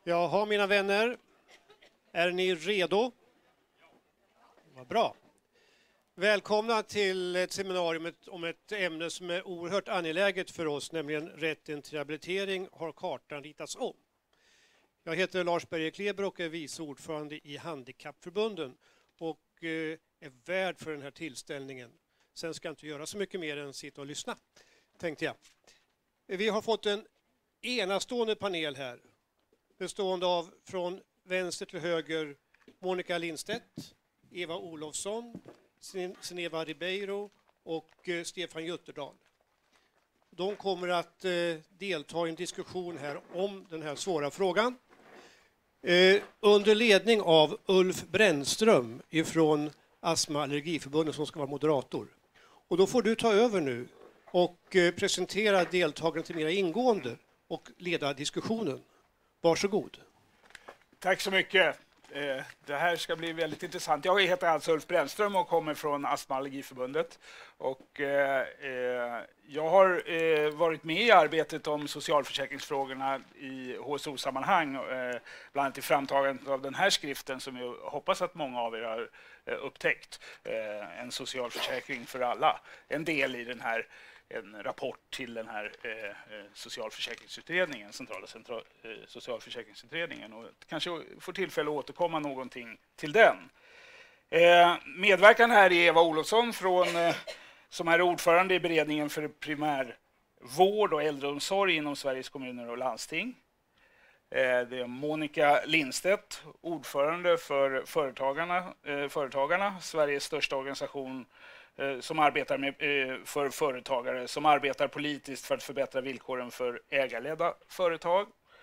Jaha, mina vänner. Är ni redo? Vad bra. Välkomna till ett seminarium om ett ämne som är oerhört angeläget för oss, nämligen rätten till rehabilitering har kartan ritats om. Jag heter Lars Berger Kleber och är vice ordförande i Handikappförbunden och är värd för den här tillställningen. Sen ska jag inte göra så mycket mer än sitta och lyssna, tänkte jag. Vi har fått en enastående panel här, bestående av från vänster till höger Monica Lindstedt, Eva Olofsson, Sineva Ribeiro och Stefan Jutterdal. De kommer att delta i en diskussion här om den här svåra frågan. Under ledning av Ulf Brännström ifrån Astma- och allergiförbundet som ska vara moderator. Och då får du ta över nu och presentera deltagarna till mera ingående och leda diskussionen. Varsågod. Tack så mycket. Det här ska bli väldigt intressant. Jag heter alltså Ulf Brännström och kommer från Astma- och allergiförbundet. Och, jag har varit med i arbetet om socialförsäkringsfrågorna i HSO-sammanhang, bland annat i framtagandet av den här skriften som jag hoppas att många av er har upptäckt. En socialförsäkring för alla. En del i den här en rapport till den här socialförsäkringsutredningen, centrala socialförsäkringsutredningen, och kanske får tillfälle att återkomma någonting till den. Medverkan här är Eva Olofsson som är ordförande i beredningen för primärvård och äldreomsorg inom Sveriges kommuner och landsting. Det är Monica Lindstedt, ordförande för Företagarna, Sveriges största organisation som arbetar för företagare, som arbetar politiskt för att förbättra villkoren för ägarledda företag.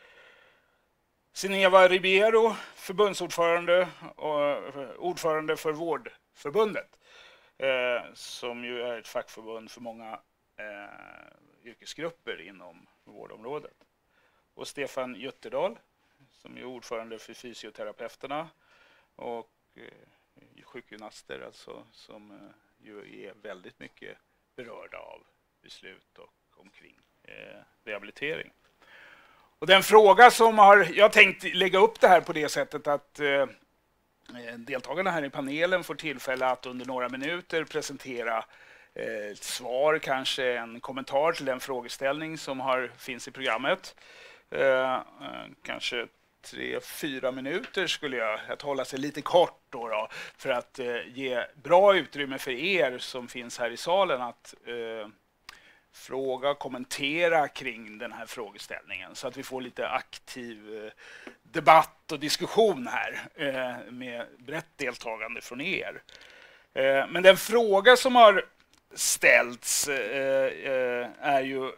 Sineva Ribeiro, förbundsordförande och ordförande för Vårdförbundet, som ju är ett fackförbund för många yrkesgrupper inom vårdområdet. Och Stefan Jutterdal, som är ordförande för fysioterapeuterna och sjukgymnaster, alltså, som ju är väldigt mycket berörda av beslut och omkring rehabilitering. Och den fråga som jag tänkt lägga upp det här på det sättet att deltagarna här i panelen får tillfälle att under några minuter presentera ett svar, kanske en kommentar till den frågeställning som finns i programmet. Kanske 3-4 minuter skulle jag att hålla sig lite kort då, för att ge bra utrymme för er som finns här i salen att fråga och kommentera kring den här frågeställningen, så att vi får lite aktiv debatt och diskussion här med brett deltagande från er. Men den fråga som har ställts är ju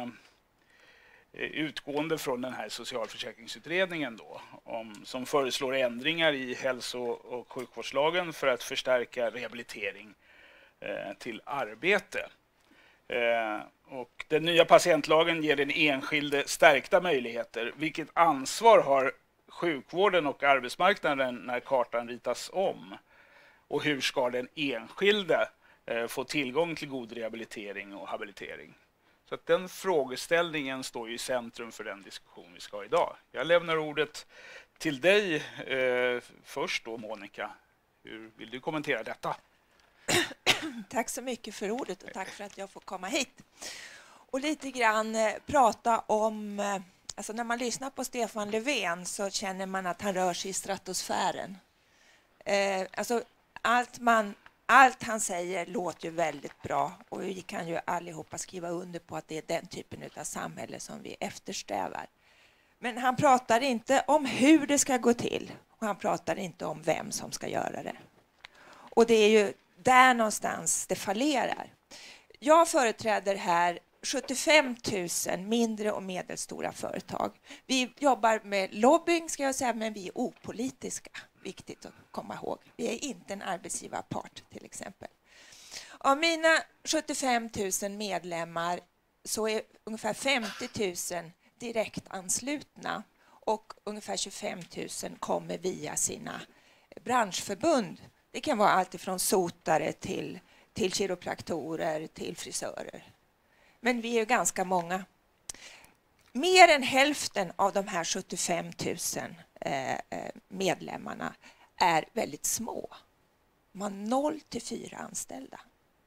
utgående från den här socialförsäkringsutredningen då, som föreslår ändringar i hälso- och sjukvårdslagen för att förstärka rehabilitering till arbete. Och den nya patientlagen ger den enskilde stärkta möjligheter. Vilket ansvar har sjukvården och arbetsmarknaden när kartan ritas om? Och hur ska den enskilde få tillgång till god rehabilitering och habilitering? Så att den frågeställningen står ju i centrum för den diskussion vi ska ha idag. Jag lämnar ordet till dig först då, Monica. Hur vill du kommentera detta? Tack så mycket för ordet och tack för att jag får komma hit. Och lite grann prata om, alltså när man lyssnar på Stefan Löfven så känner man att han rör sig i stratosfären. Alltså allt han säger låter ju väldigt bra och vi kan ju allihopa skriva under på att det är den typen av samhälle som vi eftersträvar. Men han pratar inte om hur det ska gå till och han pratar inte om vem som ska göra det. Och det är ju där någonstans det fallerar. Jag företräder här 75 000 mindre och medelstora företag. Vi jobbar med lobbying ska jag säga, men vi är opolitiska. Viktigt att komma ihåg. Vi är inte en arbetsgivarpart till exempel. Av mina 75 000 medlemmar så är ungefär 50 000 direkt anslutna och ungefär 25 000 kommer via sina branschförbund. Det kan vara allt ifrån sotare till kiropraktorer till frisörer. Men vi är ju ganska många. mer än hälften av de här 75 000 medlemmarna är väldigt små. Man har 0 till 4 anställda.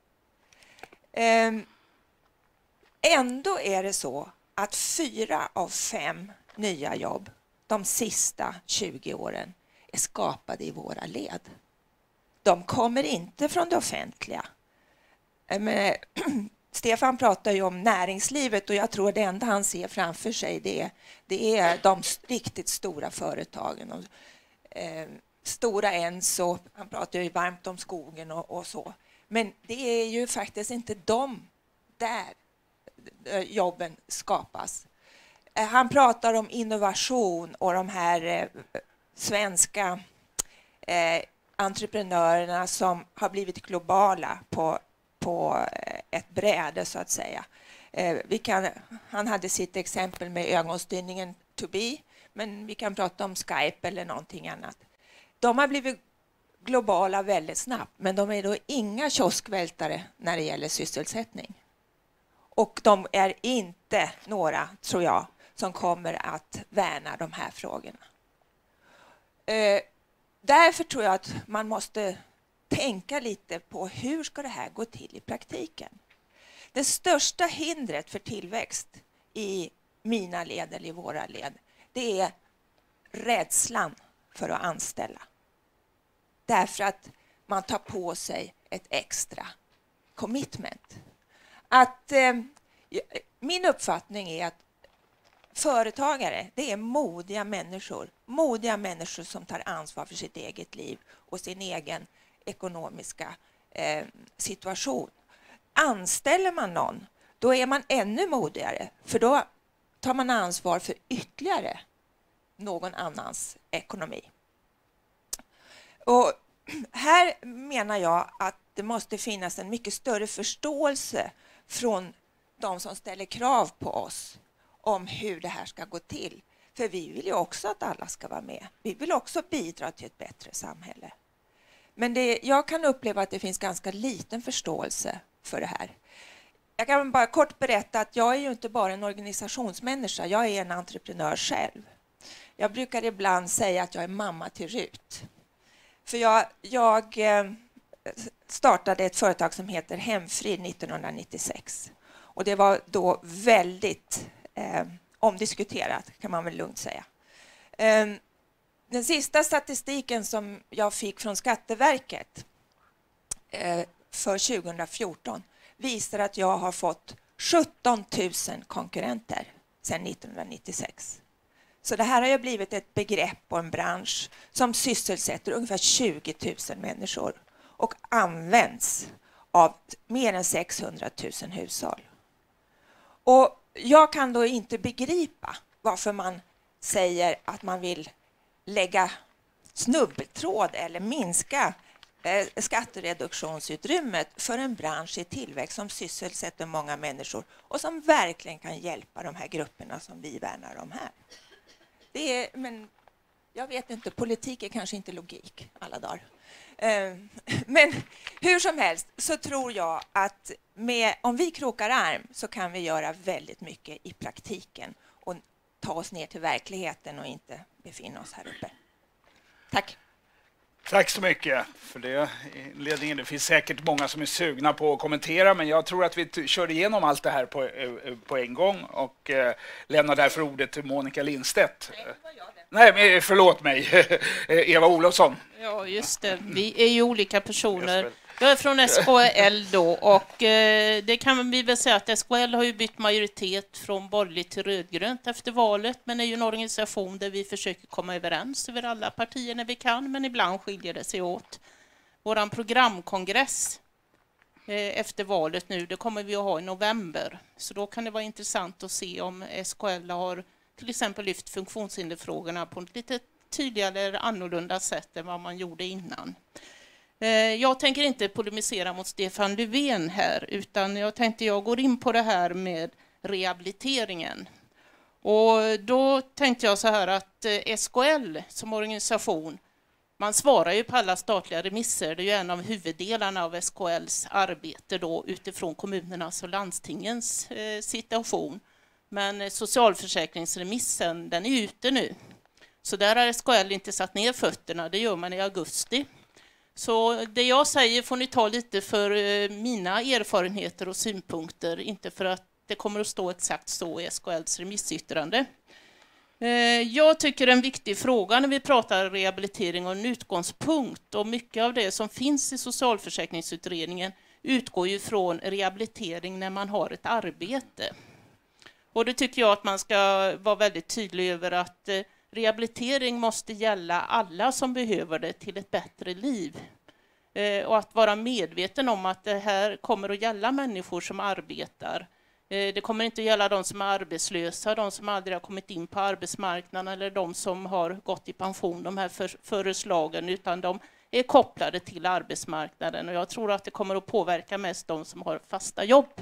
Ändå är det så att 4 av 5 nya jobb de sista 20 åren är skapade i våra led. De kommer inte från det offentliga. Men, Stefan pratar ju om näringslivet och jag tror det enda han ser framför sig det är de riktigt stora företagen. Stora Enso, han pratar ju varmt om skogen och så. Men det är ju faktiskt inte de där jobben skapas. Han pratar om innovation och de här svenska entreprenörerna som har blivit globala på ett bräde så att säga. Han hade sitt exempel med ögonstyrningen To Be, men vi kan prata om Skype eller någonting annat. De har blivit globala väldigt snabbt, men de är då inga kioskvältare när det gäller sysselsättning. Och de är inte några, tror jag, som kommer att värna de här frågorna. Därför tror jag att man måste tänka lite på hur ska det här gå till i praktiken. Det största hindret för tillväxt i mina led eller i våra led, det är rädslan för att anställa. Därför att man tar på sig ett extra commitment. Min uppfattning är att företagare, det är modiga människor som tar ansvar för sitt eget liv och sin egen ekonomiska situation. Anställer man någon, då är man ännu modigare, för då tar man ansvar för ytterligare någon annans ekonomi. Och här menar jag att det måste finnas en mycket större förståelse från de som ställer krav på oss om hur det här ska gå till. För vi vill ju också att alla ska vara med. Vi vill också bidra till ett bättre samhälle. Men jag kan uppleva att det finns ganska liten förståelse för det här. Jag kan bara kort berätta att jag är ju inte bara en organisationsmänniska, jag är en entreprenör själv. Jag brukar ibland säga att jag är mamma till Rut. För jag startade ett företag som heter Hemfrid 1996. Och det var då väldigt omdiskuterat, kan man väl lugnt säga. Den sista statistiken som jag fick från Skatteverket för 2014 visar att jag har fått 17 000 konkurrenter sedan 1996. Så det här har ju blivit ett begrepp och en bransch som sysselsätter ungefär 20 000 människor och används av mer än 600 000 hushåll. Och jag kan då inte begripa varför man säger att man vill lägga snubbeltråd eller minska skattereduktionsutrymmet för en bransch i tillväxt som sysselsätter många människor och som verkligen kan hjälpa de här grupperna som vi värnar om här. Men jag vet inte, politik är kanske inte logik alla dagar. Men hur som helst så tror jag att om vi krokar arm så kan vi göra väldigt mycket i praktiken och ta oss ner till verkligheten och inte befinna oss här uppe. Tack. Tack så mycket för det inledningen. Det finns säkert många som är sugna på att kommentera, men jag tror att vi kör igenom allt det här på en gång och lämnar därför ordet till Monica Lindstedt. Nej, förlåt mig. Eva Olofsson. Ja, just det. Vi är ju olika personer. Jag är från SKL då och det kan vi väl säga att SKL har ju bytt majoritet från borgerligt till rödgrönt efter valet, men är ju en organisation där vi försöker komma överens över alla partier när vi kan, men ibland skiljer det sig åt. Våran programkongress efter valet nu, det kommer vi att ha i november, så då kan det vara intressant att se om SKL har till exempel lyft funktionshinderfrågorna på ett lite tydligare eller annorlunda sätt än vad man gjorde innan. Jag tänker inte polemisera mot Stefan Löfven här, utan jag går in på det här med rehabiliteringen. Och då tänkte jag så här att SKL som organisation, man svarar ju på alla statliga remisser. Det är ju en av huvuddelarna av SKLs arbete då utifrån kommunernas och landstingens situation. Men socialförsäkringsremissen, den är ute nu. Så där har SKL inte satt ner fötterna, det gör man i augusti. Så det jag säger får ni ta lite för mina erfarenheter och synpunkter, inte för att det kommer att stå exakt så i SKLs remissyttrande. Jag tycker en viktig fråga när vi pratar rehabilitering och en utgångspunkt, och mycket av det som finns i socialförsäkringsutredningen utgår ju från rehabilitering när man har ett arbete. Och det tycker jag att man ska vara väldigt tydlig över, att rehabilitering måste gälla alla som behöver det till ett bättre liv. Och att vara medveten om att det här kommer att gälla människor som arbetar. Det kommer inte att gälla de som är arbetslösa, de som aldrig har kommit in på arbetsmarknaden eller de som har gått i pension, de här förslagen, utan de är kopplade till arbetsmarknaden. Och jag tror att det kommer att påverka mest de som har fasta jobb.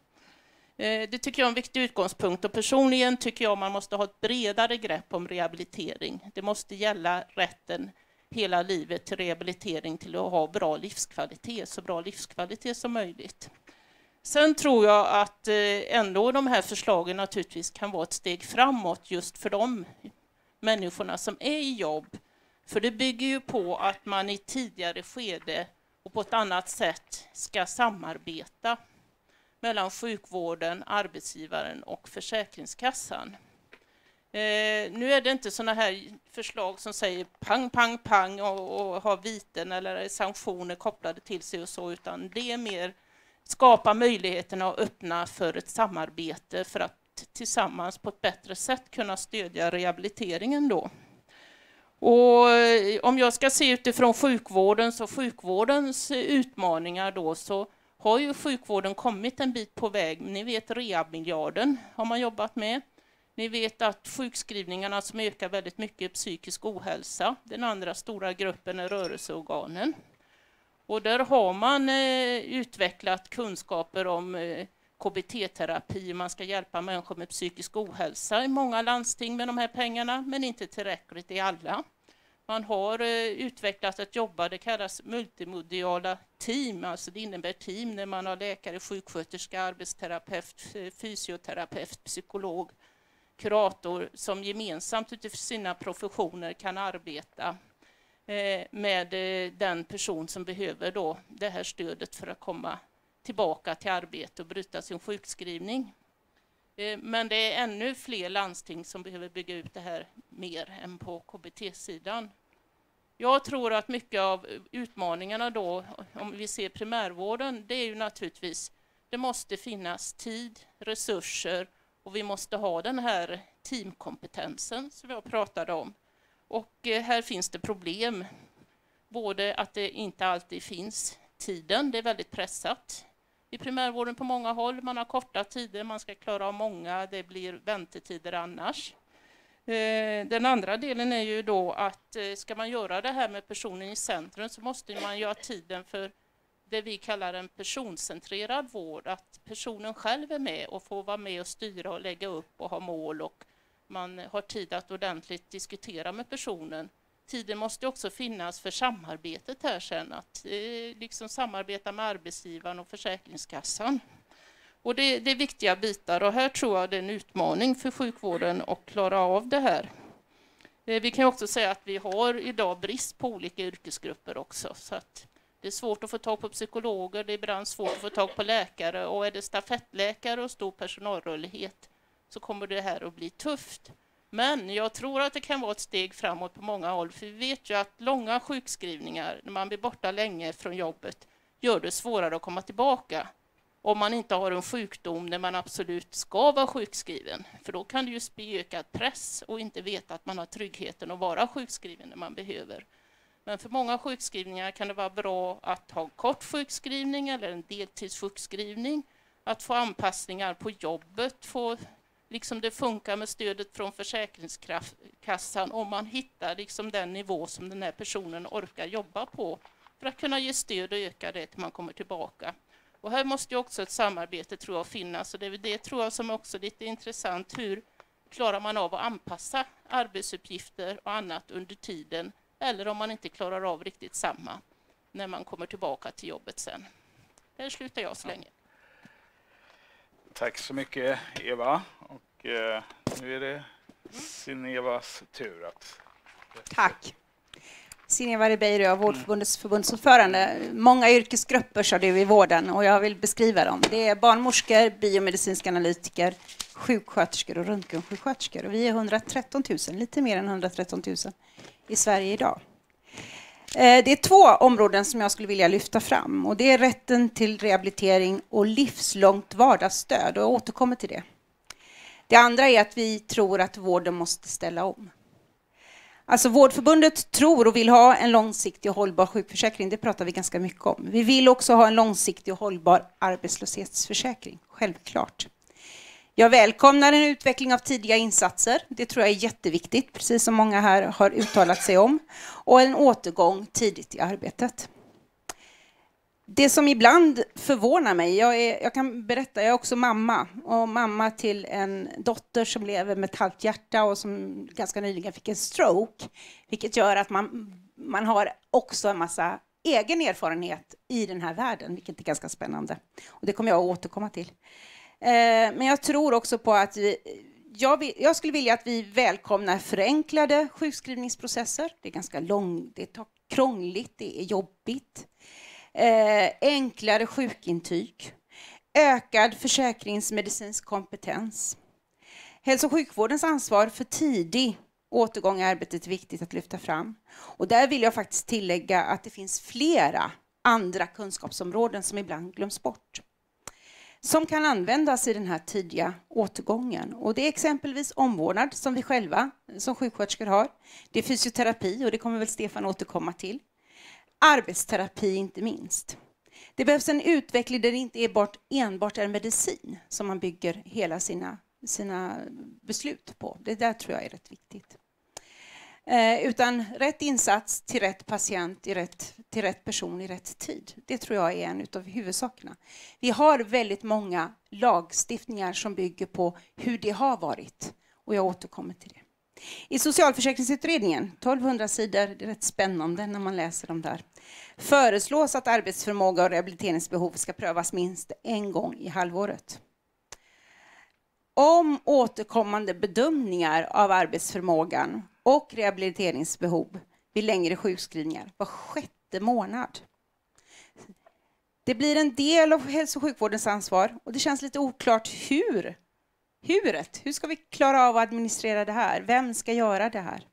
Det tycker jag är en viktig utgångspunkt, och personligen tycker jag man måste ha ett bredare grepp om rehabilitering. Det måste gälla rätten hela livet till rehabilitering, till att ha bra livskvalitet, så bra livskvalitet som möjligt. Sen tror jag att ändå de här förslagen naturligtvis kan vara ett steg framåt just för de människorna som är i jobb. För det bygger ju på att man i tidigare skede och på ett annat sätt ska samarbeta mellan sjukvården, arbetsgivaren och Försäkringskassan. Nu är det inte sådana här förslag som säger pang, pang, pang och har viten eller sanktioner kopplade till sig och så, utan det är mer skapa möjligheterna att öppna för ett samarbete för att tillsammans på ett bättre sätt kunna stödja rehabiliteringen då. Och om jag ska se utifrån sjukvårdens utmaningar då, så har ju sjukvården kommit en bit på väg. Ni vet, rehabmiljarden har man jobbat med. Ni vet att sjukskrivningarna som ökar väldigt mycket är psykisk ohälsa. Den andra stora gruppen är rörelseorganen. Och där har man utvecklat kunskaper om KBT-terapi. Man ska hjälpa människor med psykisk ohälsa i många landsting med de här pengarna, men inte tillräckligt i alla. Man har utvecklat ett jobba, det kallas multimediala team, alltså det innebär team när man har läkare, sjuksköterska, arbetsterapeut, fysioterapeut, psykolog, kurator som gemensamt utifrån sina professioner kan arbeta med den person som behöver då det här stödet för att komma tillbaka till arbete och bryta sin sjukskrivning. Men det är ännu fler landsting som behöver bygga ut det här mer än på KBT-sidan. Jag tror att mycket av utmaningarna då, om vi ser primärvården, det är ju naturligtvis, det måste finnas tid, resurser och vi måste ha den här teamkompetensen som jag pratade om. Och här finns det problem, både att det inte alltid finns tiden, det är väldigt pressat i primärvården på många håll. Man har korta tider, man ska klara av många, det blir väntetider annars. Den andra delen är ju då att ska man göra det här med personen i centrum så måste man göra tiden för det vi kallar en personcentrerad vård. Att personen själv är med och får vara med och styra och lägga upp och ha mål och man har tid att ordentligt diskutera med personen. Tiden måste också finnas för samarbetet här sen, att liksom samarbeta med arbetsgivaren och Försäkringskassan. Och det är viktiga bitar och här tror jag det är en utmaning för sjukvården att klara av det här. Vi kan också säga att vi har idag brist på olika yrkesgrupper också, så att det är svårt att få tag på psykologer, det är ibland svårt att få tag på läkare och är det stafettläkare och stor personalrörlighet så kommer det här att bli tufft. Men jag tror att det kan vara ett steg framåt på många håll, för vi vet ju att långa sjukskrivningar, när man blir borta länge från jobbet, gör det svårare att komma tillbaka. Om man inte har en sjukdom där man absolut ska vara sjukskriven, för då kan det ju bli ökad press och inte veta att man har tryggheten att vara sjukskriven när man behöver. Men för många sjukskrivningar kan det vara bra att ha kort sjukskrivning eller en deltidssjukskrivning, att få anpassningar på jobbet, få liksom det funkar med stödet från Försäkringskassan om man hittar liksom den nivå som den här personen orkar jobba på för att kunna ge stöd och öka det till man kommer tillbaka. Och här måste ju också ett samarbete tror jag finnas och det är det tror jag som också är lite intressant. Hur klarar man av att anpassa arbetsuppgifter och annat under tiden eller om man inte klarar av riktigt samma när man kommer tillbaka till jobbet sen. Där slutar jag så länge. Tack så mycket Eva. Och nu är det Sinevas tur att... Tack. Sineva Ribeiro, Vårdförbundets förbundsordförande. Många yrkesgrupper sa du i vården och jag vill beskriva dem. Det är barnmorskor, biomedicinska analytiker, sjuksköterskor och röntgensjuksköterskor. Och vi är 113 000, lite mer än 113 000 i Sverige idag. Det är 2 områden som jag skulle vilja lyfta fram. Och det är rätten till rehabilitering och livslångt vardagsstöd. Och jag återkommer till det. Det andra är att vi tror att vården måste ställa om. Alltså Vårdförbundet tror och vill ha en långsiktig och hållbar sjukförsäkring. Det pratar vi ganska mycket om. Vi vill också ha en långsiktig och hållbar arbetslöshetsförsäkring. Självklart. Jag välkomnar en utveckling av tidiga insatser. Det tror jag är jätteviktigt, precis som många här har uttalat sig om. Och en återgång tidigt i arbetet. Det som ibland förvånar mig, jag kan berätta, jag är också mamma. Och mamma till en dotter som lever med ett halvt hjärta och som ganska nyligen fick en stroke. Vilket gör att man har också en massa egen erfarenhet i den här världen, vilket är ganska spännande. Och det kommer jag att återkomma till. Men jag tror också på att jag skulle vilja att vi välkomnar förenklade sjukskrivningsprocesser. Det är ganska det är krångligt, det är jobbigt. Enklare sjukintyg. Ökad försäkringsmedicinsk kompetens. Hälso- och sjukvårdens ansvar för tidig återgång i arbetet är viktigt att lyfta fram. Och där vill jag faktiskt tillägga att det finns flera andra kunskapsområden som ibland glöms bort. Som kan användas i den här tidiga återgången. Och det är exempelvis omvårdnad som vi själva som sjuksköterskor har. Det är fysioterapi och det kommer väl Stefan återkomma till. Arbetsterapi inte minst. Det behövs en utveckling där det inte enbart är medicin som man bygger hela sina beslut på. Det där tror jag är rätt viktigt. Utan rätt insats till rätt patient till rätt person i rätt tid. Det tror jag är en av huvudsakerna. Vi har väldigt många lagstiftningar som bygger på hur det har varit. Och jag återkommer till det. I socialförsäkringsutredningen, 1200 sidor, det är rätt spännande när man läser dem där, föreslås att arbetsförmåga och rehabiliteringsbehov ska prövas minst en gång i halvåret. Om återkommande bedömningar av arbetsförmågan och rehabiliteringsbehov vid längre sjukskrivningar var 6:e månad. Det blir en del av hälso- och sjukvårdens ansvar och det känns lite oklart hur ska vi klara av att administrera det här? Vem ska göra det här?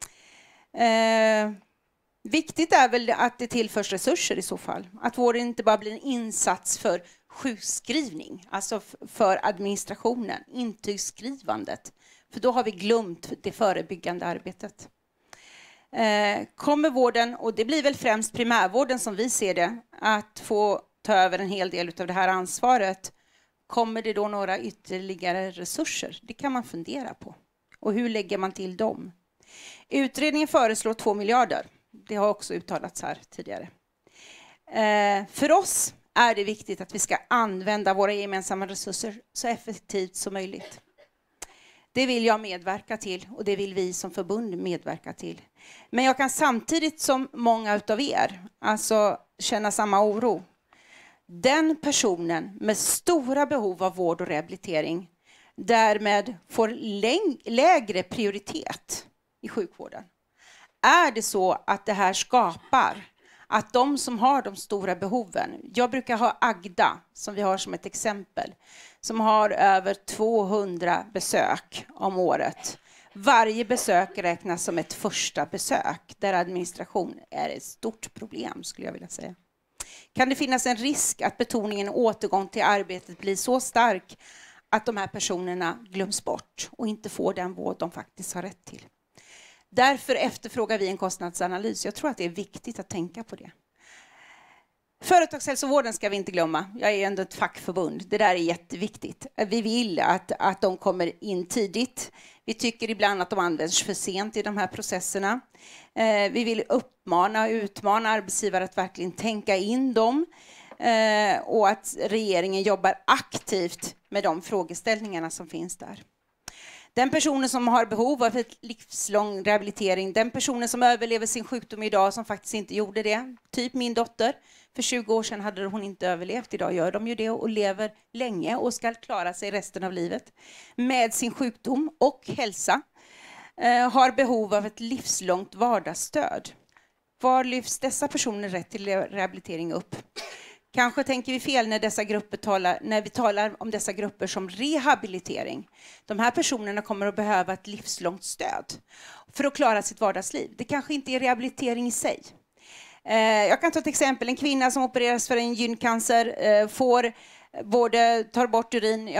Viktigt är väl att det tillförs resurser i så fall. Att vården inte bara blir en insats för sjukskrivning, alltså för administrationen, intygsskrivandet. För då har vi glömt det förebyggande arbetet. Kommer vården, och det blir väl främst primärvården som vi ser det, att få ta över en hel del av det här ansvaret. Kommer det då några ytterligare resurser? Det kan man fundera på. Och hur lägger man till dem? Utredningen föreslår 2 miljarder. Det har också uttalats här tidigare. För oss är det viktigt att vi ska använda våra gemensamma resurser så effektivt som möjligt. Det vill jag medverka till och det vill vi som förbund medverka till. Men jag kan samtidigt som många av er alltså känna samma oro. Den personen med stora behov av vård och rehabilitering därmed får lägre prioritet i sjukvården. Är det så att det här skapar att de som har de stora behoven, jag brukar ha Agda som vi har som ett exempel, som har över 200 besök om året. Varje besök räknas som ett första besök där administration är ett stort problem skulle jag vilja säga. Kan det finnas en risk att betoningen återgång till arbetet blir så stark att de här personerna glöms bort och inte får den vård de faktiskt har rätt till? Därför efterfrågar vi en kostnadsanalys. Jag tror att det är viktigt att tänka på det. Företagshälsovården ska vi inte glömma. Jag är ändå ett fackförbund. Det där är jätteviktigt. Vi vill att de kommer in tidigt. Vi tycker ibland att de används för sent i de här processerna. Vi vill uppmana och utmana arbetsgivare att verkligen tänka in dem. Och att regeringen jobbar aktivt med de frågeställningarna som finns där. Den personen som har behov av ett livslång rehabilitering, den personen som överlever sin sjukdom idag som faktiskt inte gjorde det, typ min dotter, för 20 år sedan hade hon inte överlevt, idag gör de ju det och lever länge och ska klara sig resten av livet med sin sjukdom och hälsa, har behov av ett livslångt vardagsstöd. Var lyfts dessa personer rätt till rehabilitering upp? Kanske tänker vi fel när vi talar om dessa grupper som rehabilitering. De här personerna kommer att behöva ett livslångt stöd för att klara sitt vardagsliv. Det kanske inte är rehabilitering i sig. Jag kan ta ett exempel. En kvinna som opereras för en gyncancer tar bort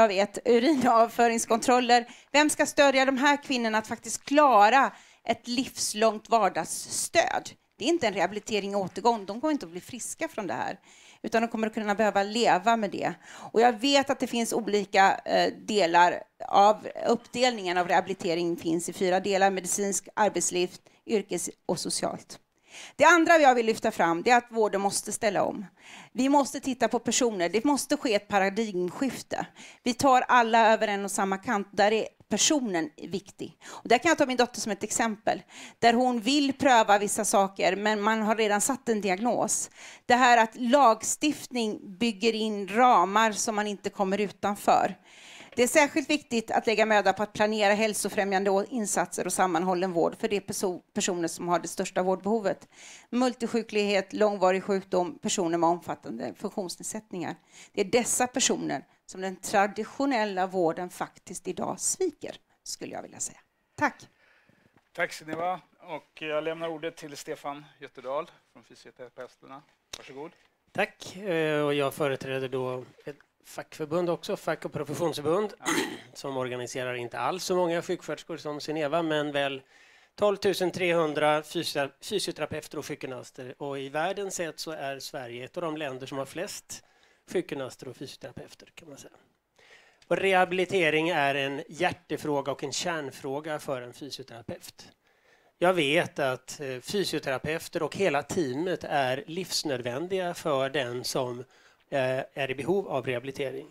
urinavföringskontroller. Vem ska stödja de här kvinnorna att faktiskt klara ett livslångt vardagsstöd? Det är inte en rehabilitering och återgång. De kommer inte att bli friska från det här. Utan de kommer att kunna behöva leva med det. Och jag vet att det finns olika delar av uppdelningen av rehabilitering finns i 4 delar. Medicinsk, arbetsliv, yrkes och socialt. Det andra jag vill lyfta fram är att vården måste ställa om. Vi måste titta på personer. Det måste ske ett paradigmskifte. Vi tar alla över en och samma kant. Där är personen viktig. Och där kan jag ta min dotter som ett exempel. Där hon vill pröva vissa saker men man har redan satt en diagnos. Det här att lagstiftning bygger in ramar som man inte kommer utanför. Det är särskilt viktigt att lägga möda på att planera hälsofrämjande insatser och sammanhållen vård för de personer som har det största vårdbehovet. Multisjuklighet, långvarig sjukdom, personer med omfattande funktionsnedsättningar. Det är dessa personer som den traditionella vården faktiskt idag sviker, skulle jag vilja säga. Tack. Tack Sineva. Och jag lämnar ordet till Stefan Götterdal från Fysioterapeuterna. Varsågod. Tack. Och jag företräder då ett fackförbund också, fack- och professionsförbund, som organiserar inte alls så många sjuksköterskor som Sineva, men väl 12 300 fysioterapeuter och sjukgymnaster. Och i världen sett så är Sverige ett av de länder som har flest sjukgymnaster och fysioterapeuter, kan man säga. Och rehabilitering är en hjärtefråga och en kärnfråga för en fysioterapeut. Jag vet att fysioterapeuter och hela teamet är livsnödvändiga för den som är i behov av rehabilitering.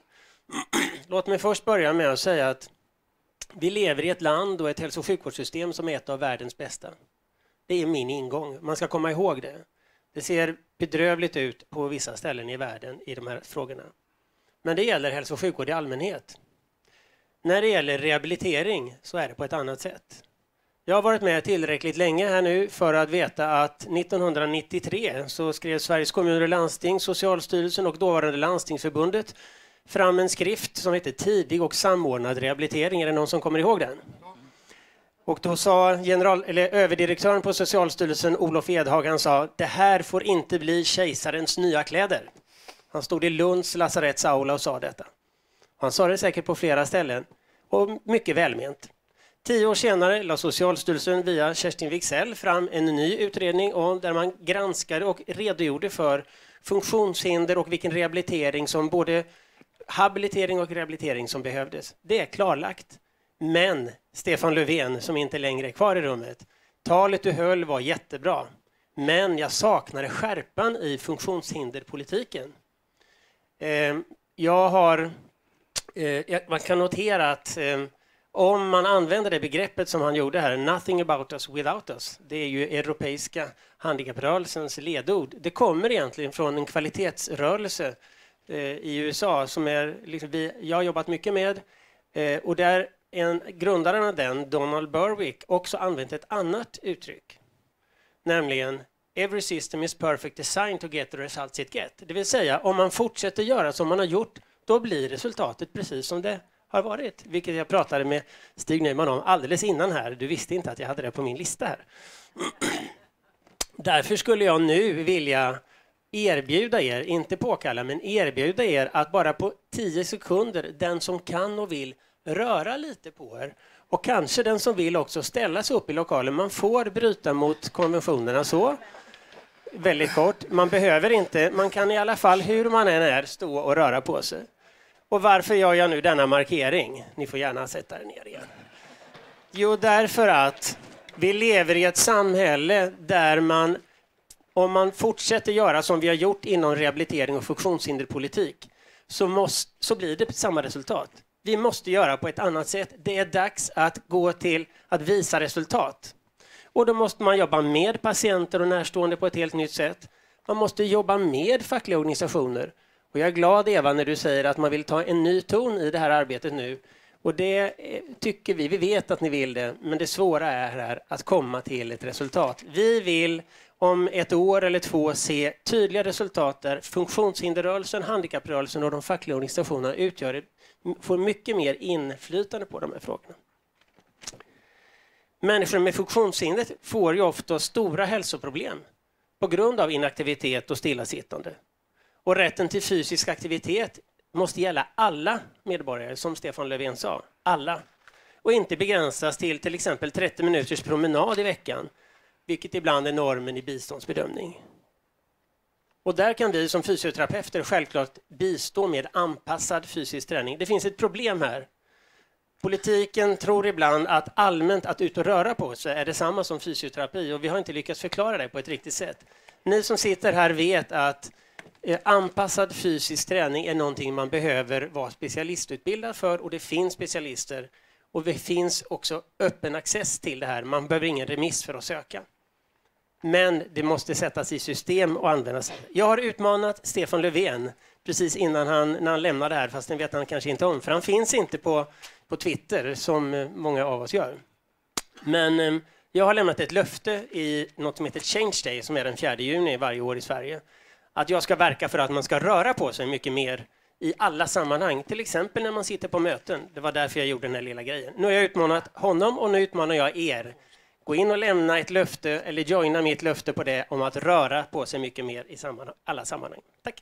Låt mig först börja med att säga att vi lever i ett land och ett hälso- och sjukvårdssystem som är ett av världens bästa. Det är min ingång. Man ska komma ihåg det. Det ser bedrövligt ut på vissa ställen i världen i de här frågorna. Men det gäller hälso- och sjukvård i allmänhet. När det gäller rehabilitering så är det på ett annat sätt. Jag har varit med tillräckligt länge här nu för att veta att 1993 så skrev Sveriges kommuner och landsting, Socialstyrelsen och dåvarande Landstingsförbundet fram en skrift som heter Tidig och samordnad rehabilitering. Är det någon som kommer ihåg den? Och då sa överdirektören på Socialstyrelsen, Olof Edhag, han sa: det här får inte bli kejsarens nya kläder. Han stod i Lunds lasaretts aula och sa detta. Han sa det säkert på flera ställen och mycket välment. 10 år senare la Socialstyrelsen via Kerstin Wicksell fram en ny utredning där man granskade och redogjorde för funktionshinder och vilken rehabilitering som både habilitering och rehabilitering som behövdes. Det är klarlagt. Men Stefan Löfven, som inte längre är kvar i rummet, talet du höll var jättebra. Men jag saknade skärpan i funktionshinderpolitiken. Man kan notera att om man använder det begreppet som han gjorde här, nothing about us without us, det är ju europeiska handikapprörelsens ledord. Det kommer egentligen från en kvalitetsrörelse i USA som jag har jobbat mycket med, och där grundaren av den, Donald Berwick, också använt ett annat uttryck, nämligen every system is perfect designed to get the results it get. Det vill säga, om man fortsätter göra som man har gjort, då blir resultatet precis som det har varit, vilket jag pratade med Stig Nyman om alldeles innan här. Du visste inte att jag hade det på min lista här. Därför skulle jag nu vilja erbjuda er, inte påkalla, men erbjuda er att bara på 10 sekunder, den som kan och vill, röra lite på er. Och kanske den som vill också ställa sig upp i lokalen. Man får bryta mot konventionerna så. Väldigt kort. Man behöver inte, man kan i alla fall, hur man än är, stå och röra på sig. Och varför gör jag nu denna markering? Ni får gärna sätta er ner igen. Jo, därför att vi lever i ett samhälle där om man fortsätter göra som vi har gjort inom rehabilitering och funktionshinderpolitik, så blir det samma resultat. Vi måste göra på ett annat sätt. Det är dags att gå till att visa resultat. Och då måste man jobba med patienter och närstående på ett helt nytt sätt. Man måste jobba med fackliga organisationer. Och jag är glad, Eva, när du säger att man vill ta en ny ton i det här arbetet nu. Och det tycker vi vet att ni vill det, men det svåra är här att komma till ett resultat. Vi vill om 1 år eller 2 se tydliga resultat där funktionshinderrörelsen, handikapprörelsen och de fackliga organisationerna får mycket mer inflytande på de här frågorna. Människor med funktionshinder får ju ofta stora hälsoproblem på grund av inaktivitet och stillasittande. Och rätten till fysisk aktivitet måste gälla alla medborgare, som Stefan Löfven sa. Alla. Och inte begränsas till exempel 30 minuters promenad i veckan, vilket ibland är normen i biståndsbedömning. Och där kan vi som fysioterapeuter självklart bistå med anpassad fysisk träning. Det finns ett problem här. Politiken tror ibland att allmänt att ut och röra på sig är detsamma som fysioterapi, och vi har inte lyckats förklara det på ett riktigt sätt. Ni som sitter här vet att anpassad fysisk träning är någonting man behöver vara specialistutbildad för, och det finns specialister. Och det finns också öppen access till det här. Man behöver ingen remiss för att söka. Men det måste sättas i system och användas. Jag har utmanat Stefan Löfven precis innan när han lämnade här, fast den vet han kanske inte om. För han finns inte på Twitter som många av oss gör. Men jag har lämnat ett löfte i något som heter Change Day, som är den 4 juni varje år i Sverige. Att jag ska verka för att man ska röra på sig mycket mer i alla sammanhang. Till exempel när man sitter på möten. Det var därför jag gjorde den här lilla grejen. Nu har jag utmanat honom och nu utmanar jag er. Gå in och lämna ett löfte eller joina mitt löfte på det om att röra på sig mycket mer i alla sammanhang. Tack.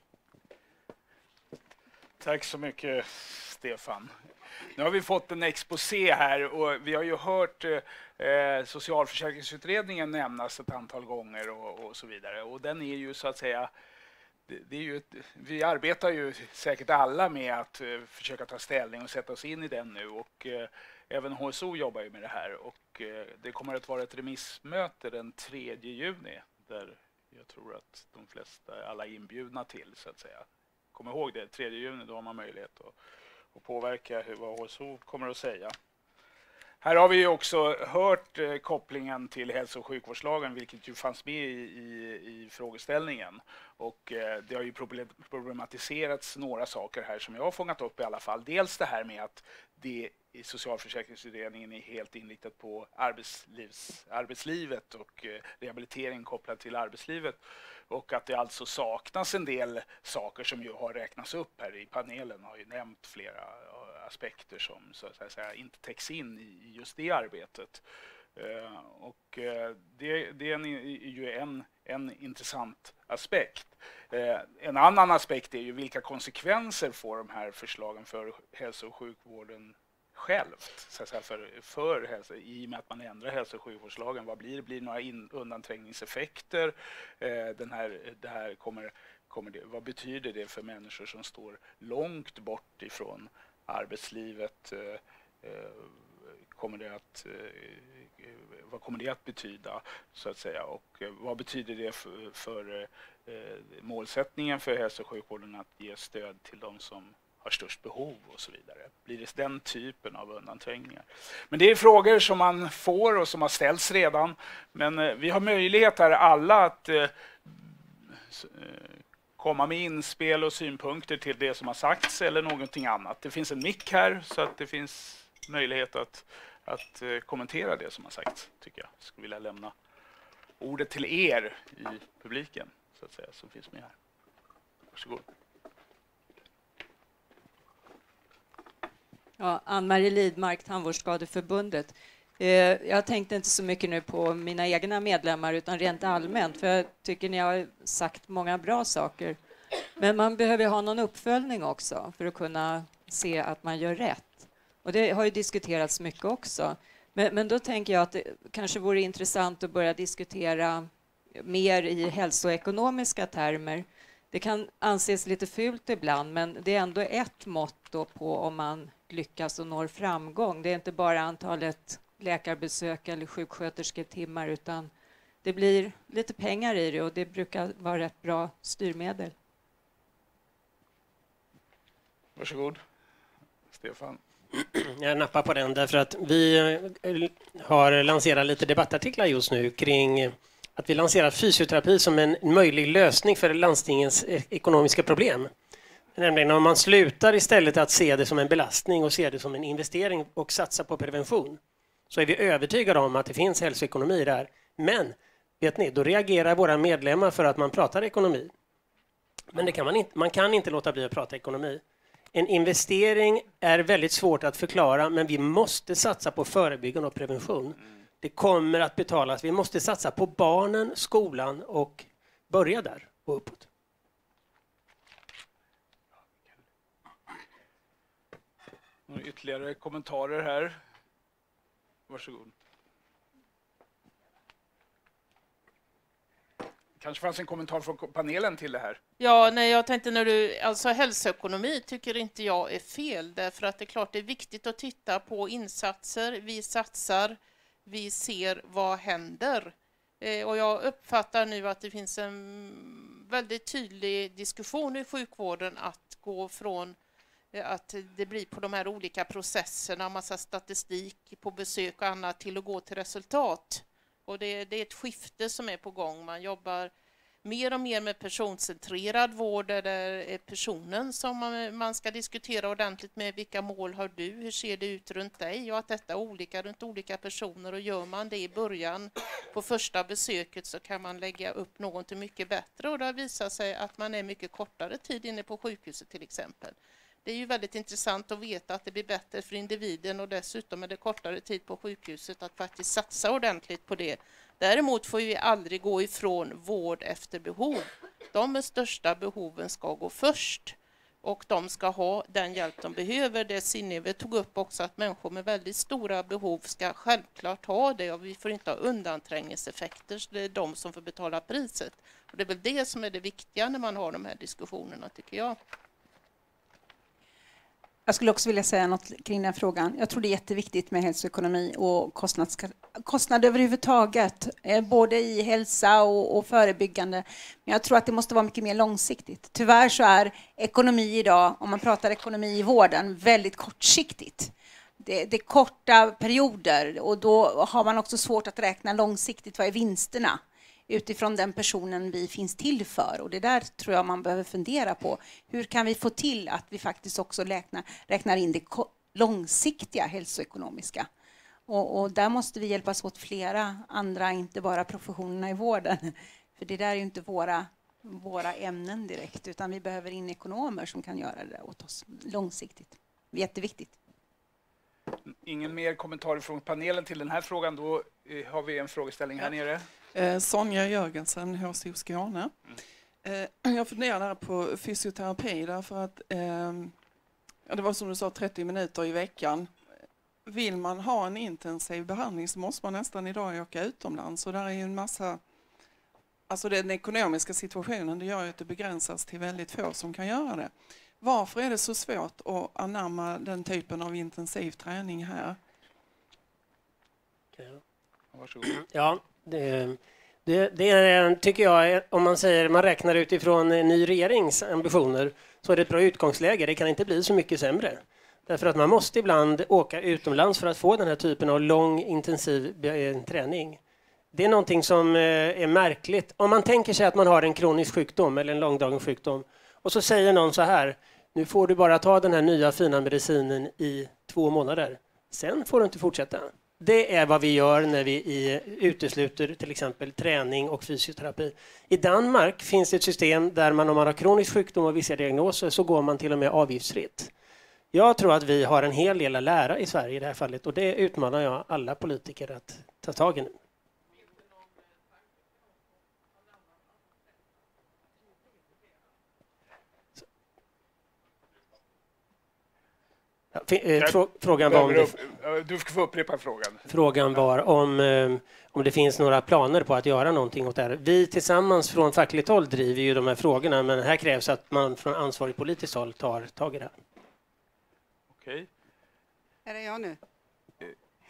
Tack så mycket, Stefan. Nu har vi fått en exposé här och vi har ju hört socialförsäkringsutredningen nämnas ett antal gånger och så vidare. Och den är ju så att säga, det är ju vi arbetar ju säkert alla med att försöka ta ställning och sätta oss in i den nu, och även HSO jobbar ju med det här, och det kommer att vara ett remissmöte den 3 juni där jag tror att de flesta, alla är inbjudna till, så att säga. Kom ihåg det, 3 juni, då har man möjlighet att påverka vad HSO kommer att säga. Här har vi ju också hört kopplingen till hälso- och sjukvårdslagen, vilket ju fanns med i frågeställningen. Och det har ju problematiserats några saker här som jag har fångat upp i alla fall. Dels det här med att det i socialförsäkringsutredningen är helt inriktat på arbetslivet och rehabilitering kopplad till arbetslivet. Och att det alltså saknas en del saker som ju har räknats upp här i panelen, har ju nämnt flera aspekter som så att säga inte täcks in i just det arbetet. Och det är ju en intressant aspekt. En annan aspekt är ju vilka konsekvenser får de här förslagen för hälso- och sjukvården självt, så att säga, för hälso, i och med att man ändrar hälso- och sjukvårdslagen. Vad blir det? Blir några undanträngningseffekter? Vad betyder det för människor som står långt bort ifrån arbetslivet? Vad kommer det att betyda, så att säga, och vad betyder det för målsättningen för hälso- och sjukvården att ge stöd till de som har störst behov och så vidare? Blir det den typen av undanträngningar? Men det är frågor som man får och som har ställts redan, men vi har möjlighet här alla att komma med inspel och synpunkter till det som har sagts eller någonting annat. Det finns en mick här så att det finns möjlighet att kommentera det som har sagts, tycker jag. Jag skulle vilja lämna ordet till er i publiken, så att säga, som finns med här. Varsågod. Ja, Ann-Marie Lidmark, Tandvårdsskadeförbundet. Jag tänkte inte så mycket nu på mina egna medlemmar utan rent allmänt, för jag tycker ni har sagt många bra saker. Men man behöver ha någon uppföljning också för att kunna se att man gör rätt. Och det har ju diskuterats mycket också. Men då tänker jag att det kanske vore intressant att börja diskutera mer i hälsoekonomiska termer. Det kan anses lite fult ibland, men det är ändå ett mått då på om man lyckas och når framgång. Det är inte bara antalet läkarbesök eller sjukskötersketimmar, utan det blir lite pengar i det, och det brukar vara ett bra styrmedel. Varsågod, Stefan. Jag nappar på den därför att vi har lanserat lite debattartiklar just nu kring att vi lanserar fysioterapi som en möjlig lösning för landstingens ekonomiska problem. Nämligen om man slutar istället att se det som en belastning och se det som en investering och satsa på prevention, så är vi övertygade om att det finns hälsoekonomi där. Men vet ni, då reagerar våra medlemmar för att man pratar ekonomi. Men det kan man kan inte låta bli att prata ekonomi. En investering är väldigt svårt att förklara, men vi måste satsa på förebyggande och prevention. Det kommer att betalas. Vi måste satsa på barnen, skolan och börja där och uppåt. Några ytterligare kommentarer här? Varsågod. Kanske fanns en kommentar från panelen till det här. Ja, nej, jag tänkte alltså hälsoekonomi tycker inte jag är fel, därför att det är klart det är viktigt att titta på insatser. Vi satsar, vi ser vad händer. Och jag uppfattar nu att det finns en väldigt tydlig diskussion i sjukvården att gå från att det blir på de här olika processerna, massa statistik på besök och annat, till att gå till resultat. Och det är ett skifte som är på gång. Man jobbar mer och mer med personcentrerad vård där det är personen som man ska diskutera ordentligt med. Vilka mål har du? Hur ser det ut runt dig? Och att detta är olika runt olika personer. Och gör man det i början på första besöket så kan man lägga upp någonting mycket bättre. Och det har visat sig att man är mycket kortare tid inne på sjukhuset till exempel. Det är ju väldigt intressant att veta att det blir bättre för individen och dessutom är det kortare tid på sjukhuset att faktiskt satsa ordentligt på det. Däremot får vi aldrig gå ifrån vård efter behov. De med största behoven ska gå först och de ska ha den hjälp de behöver. Det Sinneve tog upp också, att människor med väldigt stora behov ska självklart ha det och vi får inte ha undanträngningseffekter, så det är de som får betala priset. Och det är väl det som är det viktiga när man har de här diskussionerna, tycker jag. Jag skulle också vilja säga något kring den frågan. Jag tror det är jätteviktigt med hälsoekonomi och kostnader överhuvudtaget, både i hälsa och förebyggande. Men jag tror att det måste vara mycket mer långsiktigt. Tyvärr så är ekonomi idag, om man pratar ekonomi i vården, väldigt kortsiktigt. Det är korta perioder och då har man också svårt att räkna långsiktigt. Vad är vinsterna utifrån den personen vi finns till för? Och det där tror jag man behöver fundera på. Hur kan vi få till att vi faktiskt också räknar in det långsiktiga hälsoekonomiska? Och där måste vi hjälpas åt flera andra, inte bara professionerna i vården. För det där är ju inte våra ämnen direkt, utan vi behöver in ekonomer som kan göra det åt oss långsiktigt. Det är jätteviktigt. Ingen mer kommentarer från panelen till den här frågan. Då har vi en frågeställning här nere. Sonja Jörgensen, HCO Skåne. Jag funderar på fysioterapi därför att det var som du sa 30 minuter i veckan. Vill man ha en intensiv behandling så måste man nästan idag åka utomlands. Och där är ju en massa, alltså den ekonomiska situationen, det gör ju att det begränsas till väldigt få som kan göra det. Varför är det så svårt att anamma den typen av intensiv träning här? Varsågod. Ja, det är, tycker jag, om man säger man räknar utifrån en ny regerings ambitioner, så är det ett bra utgångsläge. Det kan inte bli så mycket sämre. Därför att man måste ibland åka utomlands för att få den här typen av lång intensiv träning. Det är någonting som är märkligt. Om man tänker sig att man har en kronisk sjukdom eller en långdragen sjukdom och så säger någon så här: nu får du bara ta den här nya fina medicinen i 2 månader. Sen får du inte fortsätta. Det är vad vi gör när vi utesluter till exempel träning och fysioterapi. I Danmark finns det ett system där man, om man har kronisk sjukdom och vissa diagnoser, så går man till och med avgiftsfritt. Jag tror att vi har en hel del att lära i Sverige i det här fallet, och det utmanar jag alla politiker att ta tag i nu. Frågan var om du ska få upprepa frågan. Frågan var om det finns några planer på att göra någonting åt det här. Vi tillsammans från fackligt håll driver ju de här frågorna, men här krävs att man från ansvarig politiskt håll tar tag i det här. Okej. Här är jag nu.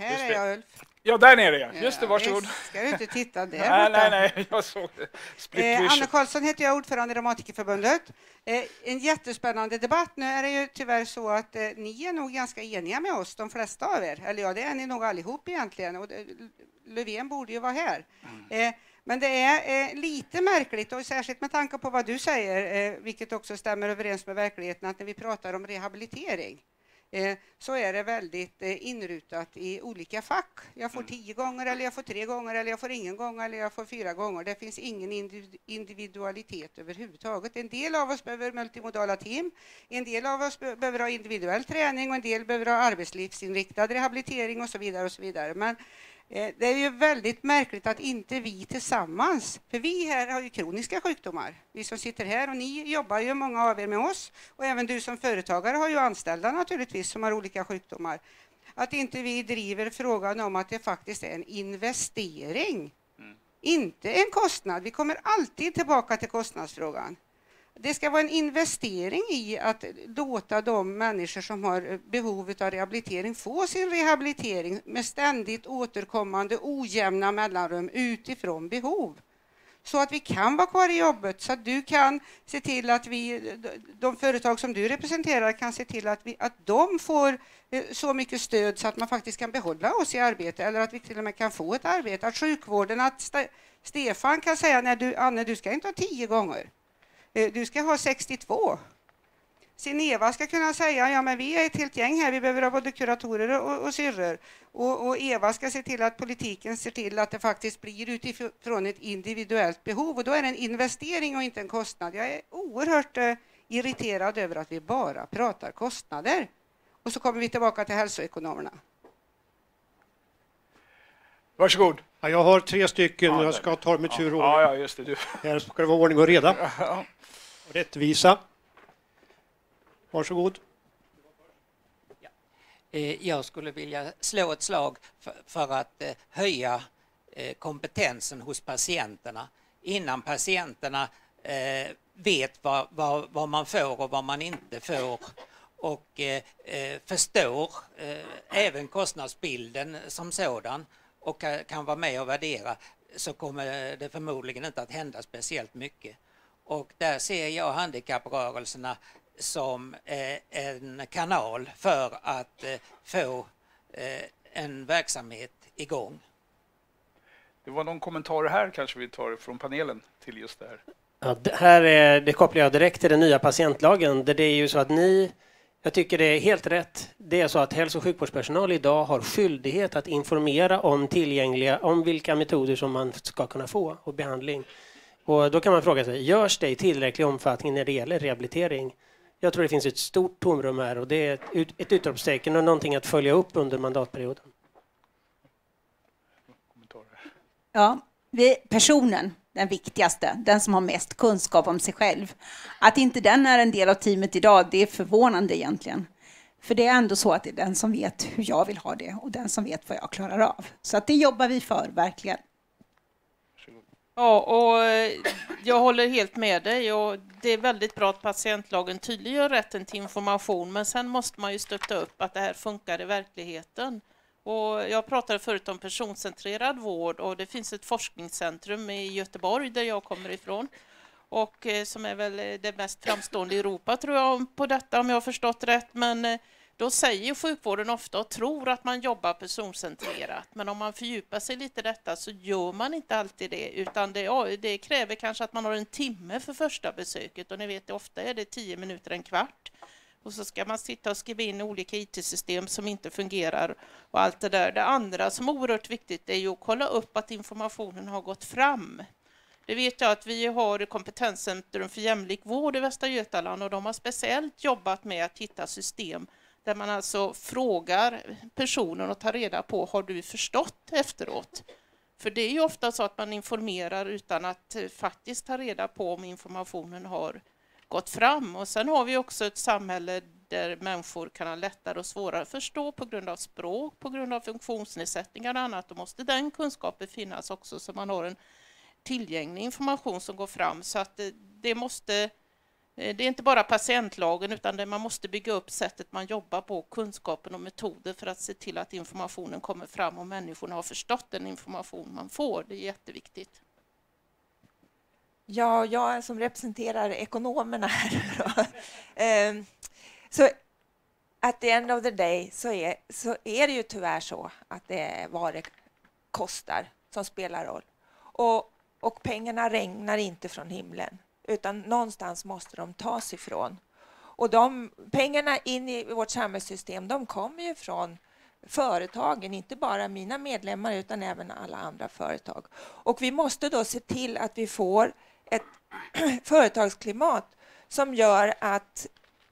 Här är jag, Ulf. Ja, där nere ja. Just det, varsågod. Ska du inte titta där? Nej, jag såg det. Anna Karlsson heter jag, ordförande i Reumatikerförbundet. En jättespännande debatt. Nu är det ju tyvärr så att ni är nog ganska eniga med oss, de flesta av er. Eller ja, det är ni nog allihop egentligen. Och Löfven borde ju vara här. Men det är lite märkligt, och särskilt med tanke på vad du säger, vilket också stämmer överens med verkligheten, att när vi pratar om rehabilitering så är det väldigt inrutat i olika fack. Jag får 10 gånger, eller jag får 3 gånger, eller jag får ingen gång, eller jag får 4 gånger. Det finns ingen individualitet överhuvudtaget. En del av oss behöver multimodala team, en del av oss behöver ha individuell träning och en del behöver ha arbetslivsinriktad rehabilitering och så vidare och så vidare. Men det är ju väldigt märkligt att inte vi tillsammans, för vi här har ju kroniska sjukdomar. Vi som sitter här, och ni jobbar ju, många av er, med oss, och även du som företagare har ju anställda naturligtvis som har olika sjukdomar. Att inte vi driver frågan om att det faktiskt är en investering, inte en kostnad. Vi kommer alltid tillbaka till kostnadsfrågan. Det ska vara en investering i att låta de människor som har behov av rehabilitering få sin rehabilitering med ständigt återkommande ojämna mellanrum utifrån behov. Så att vi kan vara kvar i jobbet, så att du kan se till att de företag som du representerar kan se till att de får så mycket stöd så att man faktiskt kan behålla oss i arbete, eller att vi till och med kan få ett arbete. Att sjukvården, att Stefan kan säga, nej Anne, du ska inte ha 10 gånger. Du ska ha 62. Eva ska kunna säga, ja men vi är ett helt gäng här, vi behöver ha både kuratorer och syrror. Och Eva ska se till att politiken ser till att det faktiskt blir utifrån ett individuellt behov. Och då är det en investering och inte en kostnad. Jag är oerhört irriterad över att vi bara pratar kostnader. Och så kommer vi tillbaka till hälsoekonomerna. Varsågod. Ja, jag har 3 stycken, jag ska ta dem i tur och ordning. Ja, just det. Här ska det vara ordning och reda. Rättvisa. Varsågod. Jag skulle vilja slå ett slag för att höja kompetensen hos patienterna innan patienterna vet vad man får och vad man inte får, och förstår även kostnadsbilden som sådan och kan vara med och värdera, så kommer det förmodligen inte att hända speciellt mycket. Och där ser jag handikapprörelserna som en kanal för att få en verksamhet igång. Det var någon kommentar här, kanske vi tar från panelen till just det här. Ja, det kopplar jag direkt till den nya patientlagen. Det är ju så att jag tycker det är helt rätt. Det är så att hälso- och sjukvårdspersonal idag har skyldighet att informera om vilka metoder som man ska kunna få och behandling. Och då kan man fråga sig, görs det i tillräcklig omfattning när det gäller rehabilitering? Jag tror det finns ett stort tomrum här, och det är ett utropstecken och någonting att följa upp under mandatperioden. Ja, personen, den viktigaste, den som har mest kunskap om sig själv. Att inte den är en del av teamet idag, det är förvånande egentligen. För det är ändå så att det är den som vet hur jag vill ha det och den som vet vad jag klarar av. Så att det jobbar vi för, verkligen. Ja, och jag håller helt med dig, och det är väldigt bra att patientlagen tydliggör rätten till information, men sen måste man ju stötta upp att det här funkar i verkligheten. Och jag pratade förut om personcentrerad vård, och det finns ett forskningscentrum i Göteborg där jag kommer ifrån, och som är väl det mest framstående i Europa, tror jag, på detta, om jag har förstått rätt. Men då säger sjukvården ofta och tror att man jobbar personcentrerat, men om man fördjupar sig lite i detta så gör man inte alltid det, utan det kräver kanske att man har en timme för första besöket, och ni vet, ofta är det 10 minuter, en kvart. Och så ska man sitta och skriva in olika IT-system som inte fungerar och allt det där. Det andra som är oerhört viktigt är ju att kolla upp att informationen har gått fram. Det vet jag att vi har Kompetenscentrum för jämlik vård i Västra Götaland, och de har speciellt jobbat med att hitta system där man alltså frågar personen och tar reda på, har du förstått efteråt? För det är ju ofta så att man informerar utan att faktiskt ta reda på om informationen har gått fram. Och sen har vi också ett samhälle där människor kan ha lättare och svårare att förstå på grund av språk, på grund av funktionsnedsättningar och annat. Då måste den kunskapen finnas också, så man har en tillgänglig information som går fram. Så att det måste Det är inte bara patientlagen utan det man måste bygga upp sättet man jobbar på, kunskapen och metoder för att se till att informationen kommer fram och människorna har förstått den information man får. Det är jätteviktigt. Ja, jag som representerar ekonomerna här då. Så at the end of the day så är det ju tyvärr så att det är vad det kostar som spelar roll. Och pengarna regnar inte från himlen, utan någonstans måste de tas ifrån. Och de pengarna in i vårt samhällssystem, de kommer ju från företagen, inte bara mina medlemmar utan även alla andra företag. Och vi måste då se till att vi får ett företagsklimat som gör att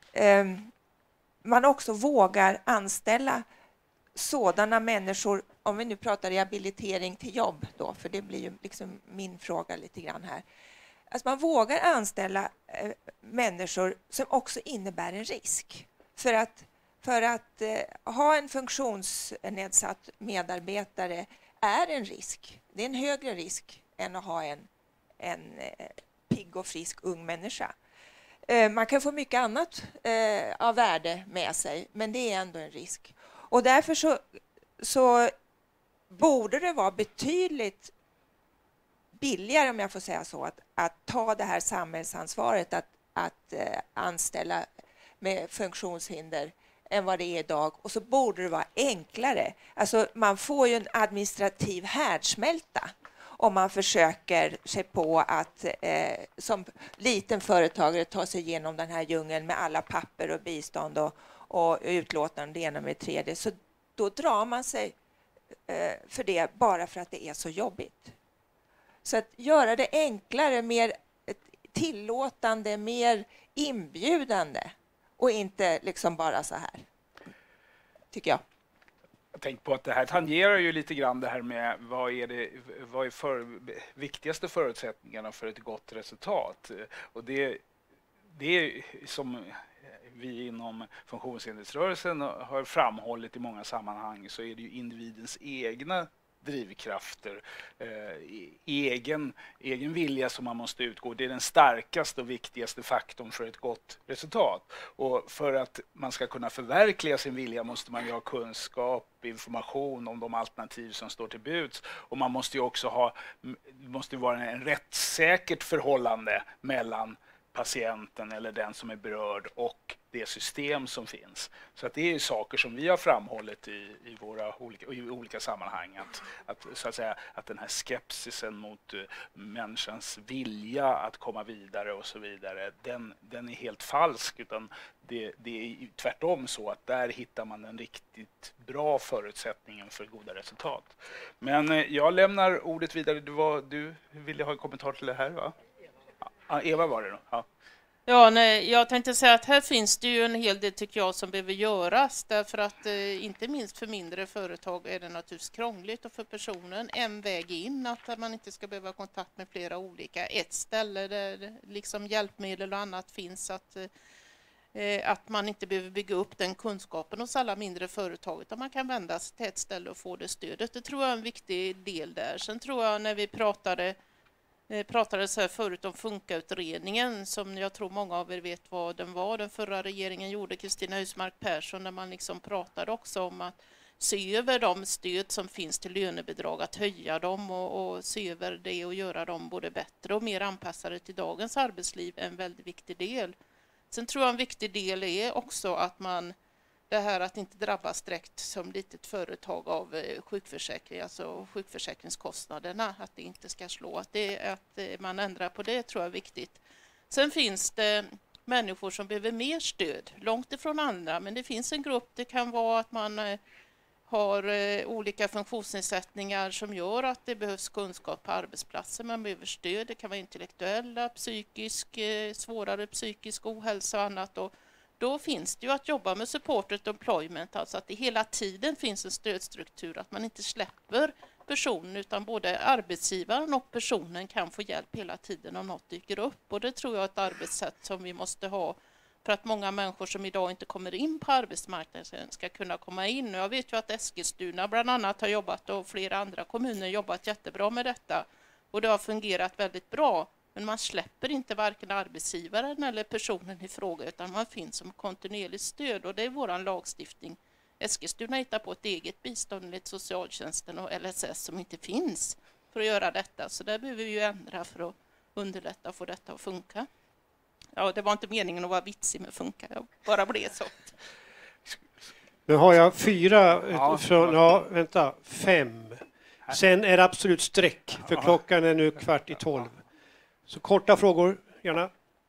man också vågar anställa sådana människor, om vi nu pratar rehabilitering till jobb då, för det blir ju liksom min fråga lite grann här. Alltså man vågar anställa människor som också innebär en risk. För att ha en funktionsnedsatt medarbetare är en risk. Det är en högre risk än att ha en pigg och frisk ung människa. Man kan få mycket annat av värde med sig, men det är ändå en risk. Och därför så borde det vara betydligt billigare, om jag får säga så, att ta det här samhällsansvaret att anställa med funktionshinder än vad det är idag. Och så borde det vara enklare. Alltså man får ju en administrativ härdsmälta om man försöker sig på att som liten företagare ta sig igenom den här djungeln med alla papper och bistånd och utlåtande det ena med det tredje. Så då drar man sig för det bara för att det är så jobbigt. Så att göra det enklare, mer tillåtande, mer inbjudande och inte liksom bara så här, tycker jag. Jag tänkte på att det här tangerar ju lite grann det här med vad är viktigaste förutsättningarna för ett gott resultat. Och det är som vi inom funktionshindersrörelsen har framhållit i många sammanhang, så är det ju individens egna drivkrafter, egen vilja som man måste utgå. Det är den starkaste och viktigaste faktorn för ett gott resultat. Och för att man ska kunna förverkliga sin vilja måste man ju ha kunskap, information om de alternativ som står till buds. Och man måste ju också måste vara en rättssäkert förhållande mellan patienten eller den som är berörd och det system som finns. Så att det är saker som vi har framhållit i olika sammanhang, att den här skepsisen mot människans vilja att komma vidare och så vidare, den är helt falsk, utan det är tvärtom så att där hittar man den riktigt bra förutsättningen för goda resultat. Men jag lämnar ordet vidare. Du ville ha en kommentar till det här, va? Eva var det då. Ja. Ja, nej, jag tänkte säga att här finns det ju en hel del, tycker jag, som behöver göras, därför att inte minst för mindre företag är det naturligtvis krångligt, och för personen en väg in, att man inte ska behöva ha kontakt med flera olika, ett ställe där liksom hjälpmedel och annat finns, att man inte behöver bygga upp den kunskapen hos alla mindre företag, utan man kan vända sig till ett ställe och få det stödet. Det tror jag är en viktig del där. Sen tror jag, när vi pratade så här förut om Funka-utredningen, som jag tror många av er vet vad den var, den förra regeringen gjorde, Kristina Husmark Persson, där man liksom pratade också om att se över de stöd som finns till lönebidrag, att höja dem och se över det och göra dem både bättre och mer anpassade till dagens arbetsliv, är en väldigt viktig del. Sen tror jag en viktig del är också att det här att inte drabbas direkt som litet företag av sjukförsäkring, alltså sjukförsäkringskostnaderna, att det inte ska slå, att man ändrar på det, tror jag är viktigt. Sen finns det människor som behöver mer stöd, långt ifrån andra, men det finns en grupp, det kan vara att man har olika funktionsnedsättningar som gör att det behövs kunskap på arbetsplatser, man behöver stöd, det kan vara intellektuella, svårare psykisk ohälsa och annat, och då finns det ju att jobba med supported employment, alltså att det hela tiden finns en stödstruktur, att man inte släpper personen, utan både arbetsgivaren och personen kan få hjälp hela tiden om något dyker upp. Och det tror jag är ett arbetssätt som vi måste ha för att många människor som idag inte kommer in på arbetsmarknaden ska kunna komma in. Och jag vet ju att Eskilstuna bland annat har jobbat, och flera andra kommuner jobbat jättebra med detta, och det har fungerat väldigt bra. Men man släpper inte varken arbetsgivaren eller personen i fråga, utan man finns som kontinuerligt stöd, och det är vår lagstiftning. Eskilstuna hittar på ett eget bistånd enligt socialtjänsten och LSS som inte finns för att göra detta. Så där behöver vi ju ändra för att underlätta och få detta att funka. Ja, det var inte meningen att vara vitsig med funka, jag bara blev så. Nu har jag 4 från, 5. Sen är det absolut streck, för klockan är nu 11:15. Så korta frågor, gärna.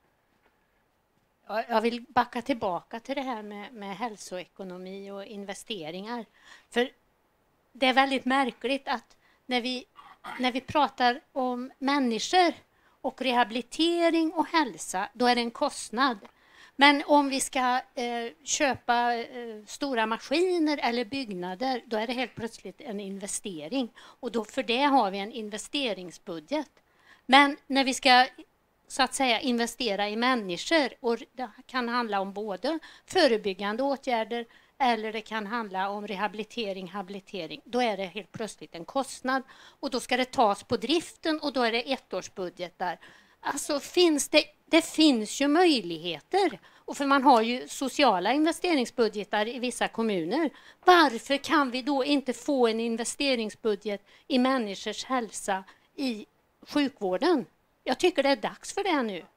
Jag vill backa tillbaka till det här med hälsoekonomi och investeringar. För det är väldigt märkligt att när vi pratar om människor och rehabilitering och hälsa, då är det en kostnad. Men om vi ska köpa stora maskiner eller byggnader, då är det helt plötsligt en investering. Och då för det har vi en investeringsbudget. Men när vi ska så att säga investera i människor, och det kan handla om både förebyggande åtgärder eller det kan handla om habilitering, då är det helt plötsligt en kostnad. Och då ska det tas på driften och då är det ettårsbudget där. Alltså det finns ju möjligheter. Och för man har ju sociala investeringsbudgetar i vissa kommuner. Varför kan vi då inte få en investeringsbudget i människors hälsa i sjukvården? Jag tycker det är dags för det nu.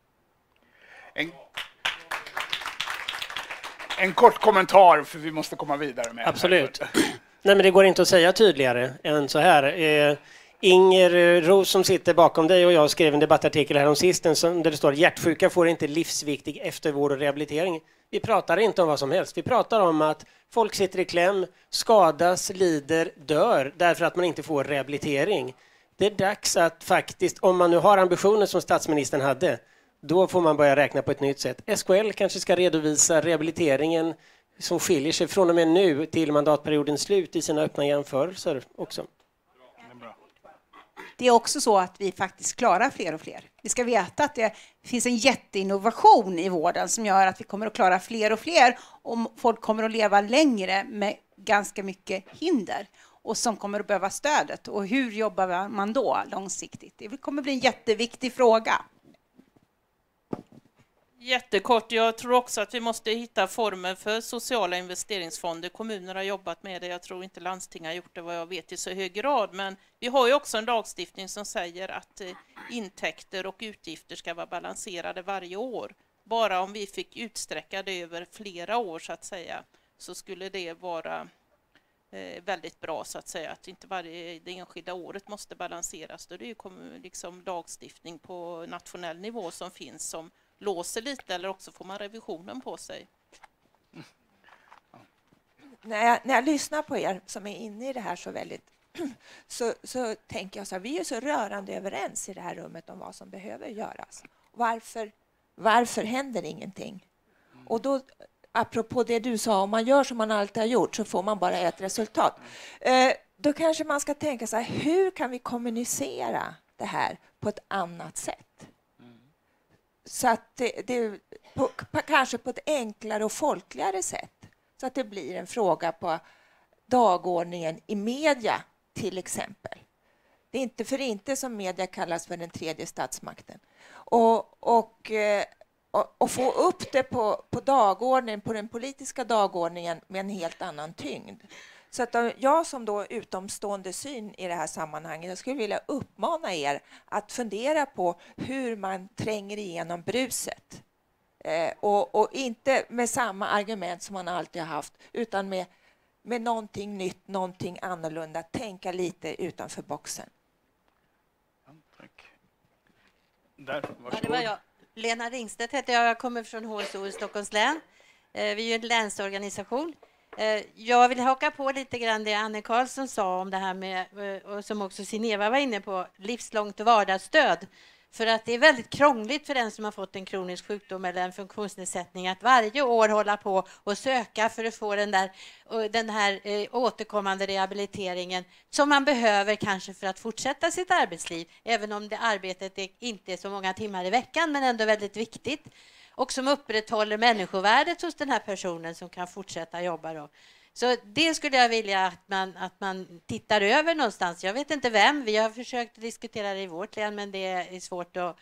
En kort kommentar, för vi måste komma vidare med. Absolut. Nej, men det går inte att säga tydligare än så här. Inger Ros som sitter bakom dig och jag skrev en debattartikel här om sistens där det står: hjärtsjuka får inte livsviktig eftervård och rehabilitering. Vi pratar inte om vad som helst. Vi pratar om att folk sitter i kläm, skadas, lider, dör därför att man inte får rehabilitering. Det är dags att faktiskt, om man nu har ambitioner som statsministern hade, då får man börja räkna på ett nytt sätt. SKL kanske ska redovisa rehabiliteringen som skiljer sig från och med nu till mandatperiodens slut i sina öppna jämförelser också. Det är också så att vi faktiskt klarar fler och fler. Vi ska veta att det finns en jätteinnovation i vården som gör att vi kommer att klara fler och fler, och folk kommer att leva längre med ganska mycket hinder och som kommer att behöva stödet. Och hur jobbar man då långsiktigt? Det kommer att bli en jätteviktig fråga. Jättekort, jag tror också att vi måste hitta former för sociala investeringsfonder. Kommuner har jobbat med det, jag tror inte landsting har gjort det vad jag vet i så hög grad. Men vi har ju också en lagstiftning som säger att intäkter och utgifter ska vara balanserade varje år. Bara om vi fick utsträcka det över flera år så att säga, så skulle det vara väldigt bra så att säga, att inte det enskilda året måste balanseras. Då det är ju liksom lagstiftning på nationell nivå som finns som låser lite, eller också får man revisionen på sig. När jag lyssnar på er som är inne i det här så väldigt så tänker jag så här, vi är så rörande överens i det här rummet om vad som behöver göras. Varför händer ingenting? Och då, apropå det du sa, om man gör som man alltid har gjort så får man bara ett resultat. Då kanske man ska tänka så här, hur kan vi kommunicera det här på ett annat sätt? Så att kanske på ett enklare och folkligare sätt. Så att det blir en fråga på dagordningen i media till exempel. Det är inte för inte som media kallas för den tredje statsmakten. Och få upp det på dagordningen, på den politiska dagordningen med en helt annan tyngd. Så att jag som då utomstående syn i det här sammanhanget, jag skulle vilja uppmana er att fundera på hur man tränger igenom bruset. Och inte med samma argument som man alltid har haft, utan med någonting nytt, någonting annorlunda. Tänka lite utanför boxen. Ja, tack. Där, ja, det var jag. Lena Ringstedt heter jag kommer från HSO i Stockholms län. Vi är ju en länsorganisation. Jag vill haka på lite grann det Anne Karlsson sa om det här med, och som också Sineva var inne på, livslångt vardagsstöd. För att det är väldigt krångligt för den som har fått en kronisk sjukdom eller en funktionsnedsättning att varje år hålla på och söka för att få den här återkommande rehabiliteringen som man behöver kanske för att fortsätta sitt arbetsliv. Även om det arbetet inte är så många timmar i veckan, men ändå väldigt viktigt. Och som upprätthåller människovärdet hos den här personen som kan fortsätta jobba då. Så det skulle jag vilja att man tittar över någonstans. Jag vet inte vem, vi har försökt diskutera det i vårt län, men det är svårt att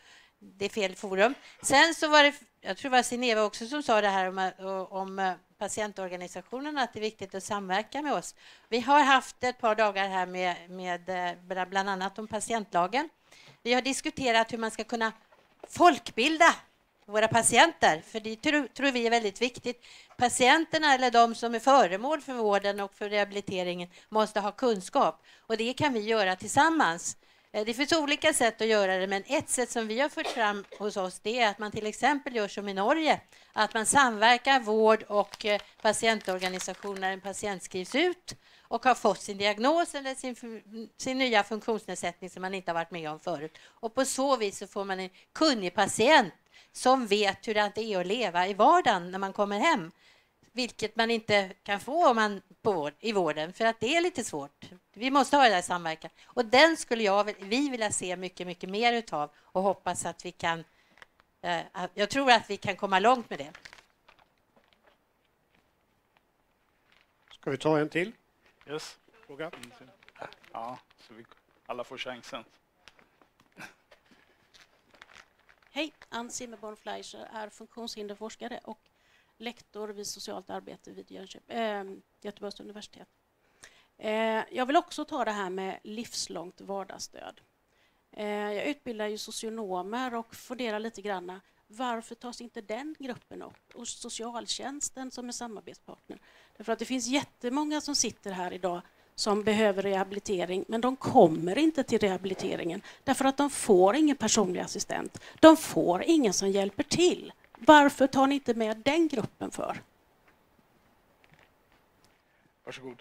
det är fel forum. Sen så var det, jag tror det var Sineva också som sa det här om patientorganisationerna, att det är viktigt att samverka med oss. Vi har haft ett par dagar här med bland annat om patientlagen. Vi har diskuterat hur man ska kunna folkbilda våra patienter, för det tror vi är väldigt viktigt. Patienterna eller de som är föremål för vården och för rehabiliteringen måste ha kunskap, och det kan vi göra tillsammans. Det finns olika sätt att göra det, men ett sätt som vi har fört fram hos oss, det är att man till exempel gör som i Norge, att man samverkar vård och patientorganisationer när en patient skrivs ut och har fått sin diagnos eller sin nya funktionsnedsättning som man inte har varit med om förut. Och på så vis så får man en kunnig patient som vet hur det är att leva i vardagen när man kommer hem. Vilket man inte kan få om man i vården, för att det är lite svårt. Vi måste ha det där samverkan. Och den skulle vi vilja se mycket, mycket mer utav, och hoppas att vi kan, jag tror att vi kan komma långt med det. Ska vi ta en till? Yes. Fråga. Ja, så vi alla får chansen. Hej, Ann Zimmerborn Fleischer är funktionshinderforskare och lektor vid socialt arbete vid Göteborgs universitet. Jag vill också ta det här med livslångt vardagsstöd. Jag utbildar ju socionomer och funderar lite grann, varför tas inte den gruppen upp? Och socialtjänsten som är samarbetspartner. Därför att det finns jättemånga som sitter här idag som behöver rehabilitering, men de kommer inte till rehabiliteringen därför att de får ingen personlig assistent. De får ingen som hjälper till. Varför tar ni inte med den gruppen för? Varsågod.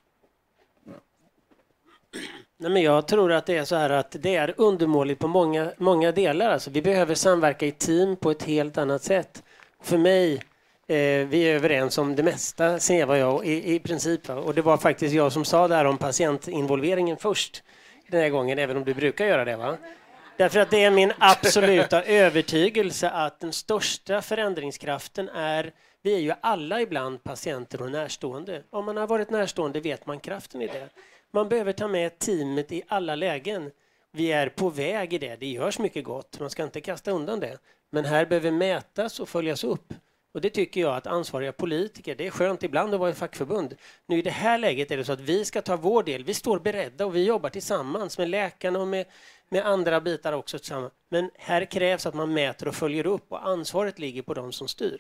Nej, men jag tror att det är så här att det är undermåligt på många delar. Alltså, vi behöver samverka i team på ett helt annat sätt. För mig, vi är överens om det mesta, Seva och jag, i princip. Och det var faktiskt jag som sa det här om patientinvolveringen först den här gången, även om du brukar göra det, va? Därför att det är min absoluta övertygelse att den största förändringskraften vi är ju alla ibland patienter och närstående. Om man har varit närstående vet man kraften i det. Man behöver ta med teamet i alla lägen. Vi är på väg i det. Det görs mycket gott. Man ska inte kasta undan det. Men här behöver mätas och följas upp. Och det tycker jag att ansvariga politiker, det är skönt ibland att vara i fackförbund. Nu i det här läget är det så att vi ska ta vår del. Vi står beredda och vi jobbar tillsammans med läkarna och med andra bitar också tillsammans. Men här krävs att man mäter och följer upp, och ansvaret ligger på de som styr.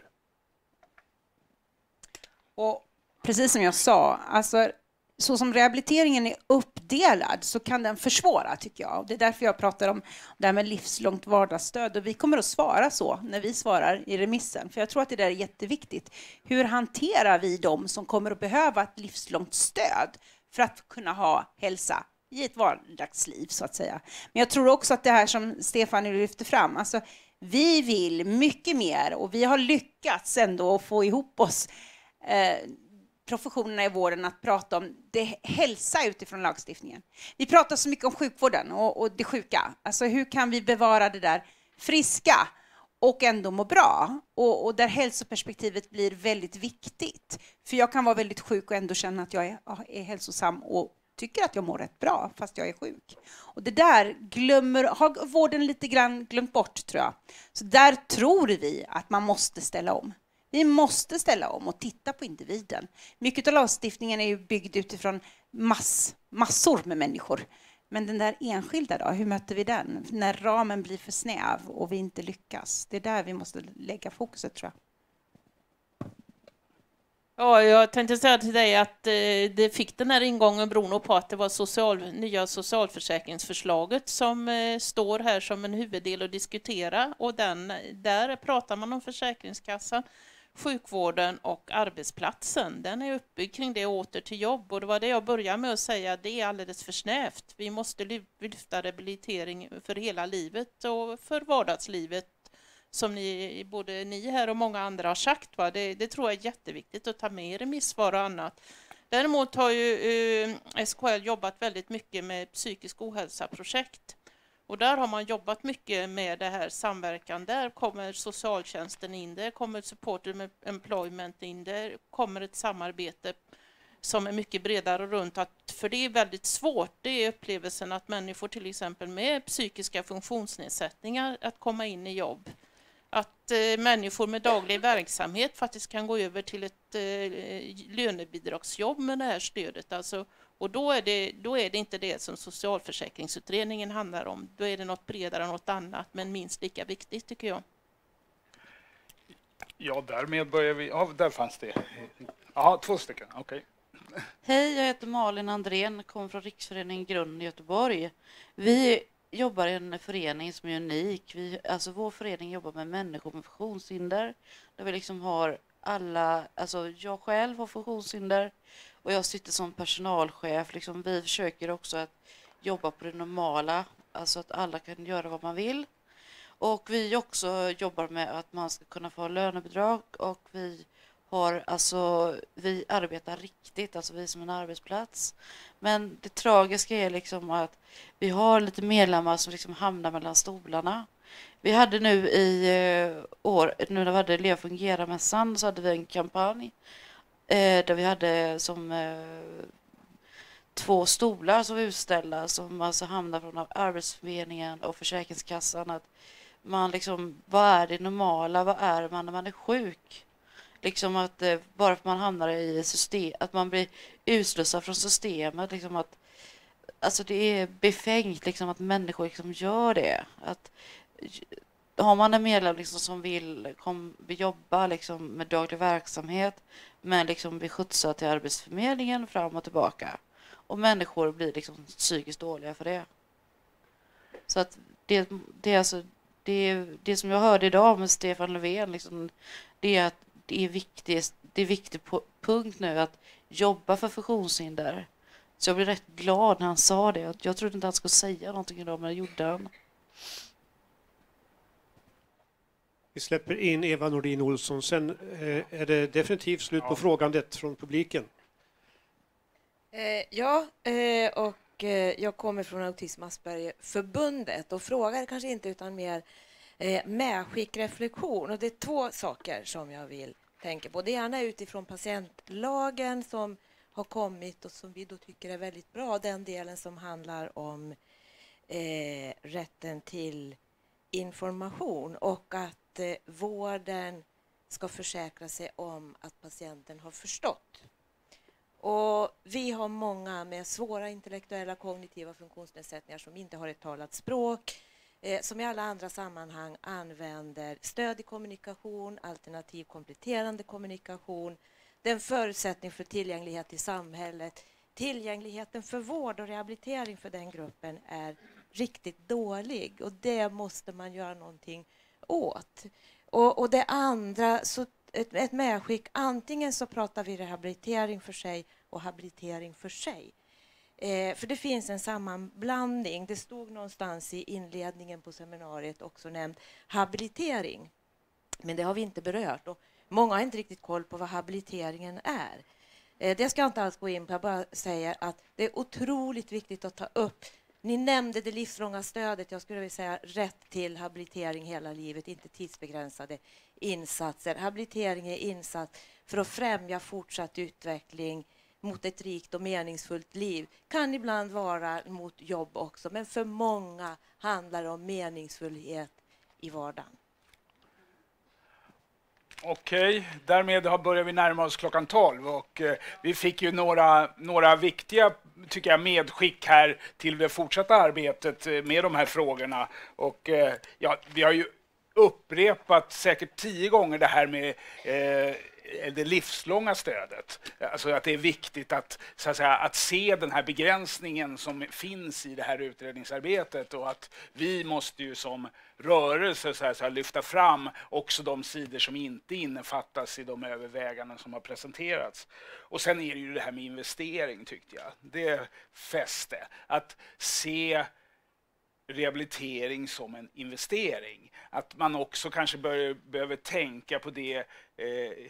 Och precis som jag sa, alltså, så som rehabiliteringen är uppdelad så kan den försvåra, tycker jag. Och det är därför jag pratar om det här med livslångt vardagsstöd. Och vi kommer att svara så när vi svarar i remissen. För jag tror att det där är jätteviktigt. Hur hanterar vi dem som kommer att behöva ett livslångt stöd för att kunna ha hälsa i ett vardagsliv, så att säga. Men jag tror också att det här som Stefan lyfter fram, alltså, vi vill mycket mer, och vi har lyckats ändå få ihop oss professionerna i vården att prata om det hälsa utifrån lagstiftningen. Vi pratar så mycket om sjukvården och det sjuka. Alltså, hur kan vi bevara det där friska och ändå må bra? Och där hälsoperspektivet blir väldigt viktigt. För jag kan vara väldigt sjuk och ändå känna att jag är hälsosam och tycker att jag mår rätt bra fast jag är sjuk. Och det där har vården lite grann glömt bort, tror jag. Så där tror vi att man måste ställa om. Vi måste ställa om och titta på individen. Mycket av lagstiftningen är ju byggd utifrån massor med människor. Men den där enskilda då, hur möter vi den? När ramen blir för snäv och vi inte lyckas. Det är där vi måste lägga fokuset, tror jag. Ja, jag tänkte säga till dig att det fick den här ingången Bruno på att det var nya socialförsäkringsförslaget som står här som en huvuddel att diskutera. Och där pratar man om Försäkringskassan, sjukvården och arbetsplatsen. Den är uppbyggd kring det åter till jobb. Och det var det jag började med att säga, det är alldeles för snävt. Vi måste lyfta rehabilitering för hela livet och för vardagslivet. Som både ni här och många andra har sagt. Va? Det tror jag är jätteviktigt att ta med i remissvar och annat. Däremot har ju SKL jobbat väldigt mycket med psykisk ohälsa-projekt. Och där har man jobbat mycket med det här samverkan. Där kommer socialtjänsten in, där kommer supported med employment in, där kommer ett samarbete som är mycket bredare runt. För det är väldigt svårt, det är upplevelsen att människor till exempel med psykiska funktionsnedsättningar att komma in i jobb. Att människor med daglig verksamhet faktiskt kan gå över till ett lönebidragsjobb med det här stödet. Alltså, och då är det inte det som socialförsäkringsutredningen handlar om. Då är det något bredare, något annat, men minst lika viktigt tycker jag. Ja, därmed börjar vi. Ja, där fanns det. Ja, 2 stycken. Okej. Hej, jag heter Malin Andrén, kommer från Riksföreningen Grund i Göteborg. Vi jobbar i en förening som är unik. Vår förening jobbar med människor med funktionshinder. Där vi liksom har alla, alltså jag själv har funktionshinder och jag sitter som personalchef. Liksom vi försöker också att jobba på det normala, alltså att alla kan göra vad man vill. Och vi också jobbar med att man ska kunna få lönebidrag och vi arbetar riktigt, alltså vi som en arbetsplats. Men det tragiska är liksom att vi har lite medlemmar som liksom hamnar mellan stolarna. Vi hade nu i år, nu när vi hade Leva Fungera-mässan, så hade vi en kampanj där vi hade som 2 stolar som var utställda som alltså hamnar från Arbetsförmedlingen och Försäkringskassan. Att man liksom, vad är det normala? Vad är man när man är sjuk? Liksom att bara för att man hamnar i system, att man blir utslussad från systemet, liksom att alltså det är befängt liksom att människor liksom gör det. Att har man en medlem liksom som vill jobba liksom med daglig verksamhet men liksom blir skjutsad till Arbetsförmedlingen fram och tillbaka och människor blir liksom psykiskt dåliga för det. Så att det är alltså det som jag hörde idag med Stefan Löfven liksom, det är att det är viktig punkt nu att jobba för funktionshinder. Så jag blev rätt glad när han sa det. Jag trodde inte han skulle säga någonting idag, men det gjorde han. Vi släpper in Eva Nordin Olsson. Sen är det definitivt slut på frågandet från publiken. Jag kommer från Autism Asperger-förbundet och frågar kanske inte utan mer medskick, reflektion. Och det är 2 saker som jag vill tänka på. Det ena är utifrån patientlagen som har kommit och som vi då tycker är väldigt bra. Den delen som handlar om rätten till information och att vården ska försäkra sig om att patienten har förstått. Och vi har många med svåra intellektuella kognitiva funktionsnedsättningar som inte har ett talat språk, som i alla andra sammanhang använder stöd i kommunikation, alternativ kompletterande kommunikation. Den förutsättning för tillgänglighet i samhället, tillgängligheten för vård och rehabilitering för den gruppen är riktigt dålig och det måste man göra någonting åt. Och det andra, så ett medskick, antingen så pratar vi rehabilitering för sig och habilitering för sig. För det finns en sammanblandning. Det stod någonstans i inledningen på seminariet också nämnt habilitering. Men det har vi inte berört och många har inte riktigt koll på vad habiliteringen är. Det ska jag inte alls gå in på, jag bara säger att det är otroligt viktigt att ta upp. Ni nämnde det livslånga stödet, jag skulle vilja säga rätt till habilitering hela livet, inte tidsbegränsade insatser. Habilitering är insats för att främja fortsatt utveckling mot ett rikt och meningsfullt liv. Kan ibland vara mot jobb också, men för många handlar det om meningsfullhet i vardagen. Okej, därmed börjar vi närma oss klockan 12 och vi fick ju några viktiga, tycker jag, medskick här till det fortsatta arbetet med de här frågorna. Och ja, vi har ju upprepat säkert 10 gånger det här med det livslånga stödet. Alltså att det är viktigt att, så att säga, att se den här begränsningen som finns i det här utredningsarbetet och att vi måste ju som rörelse så här, lyfta fram också de sidor som inte innefattas i de överväganden som har presenterats. Och sen är det ju det här med investering, tyckte jag. Det fäste. Att se rehabilitering som en investering. Att man också kanske behöver tänka på det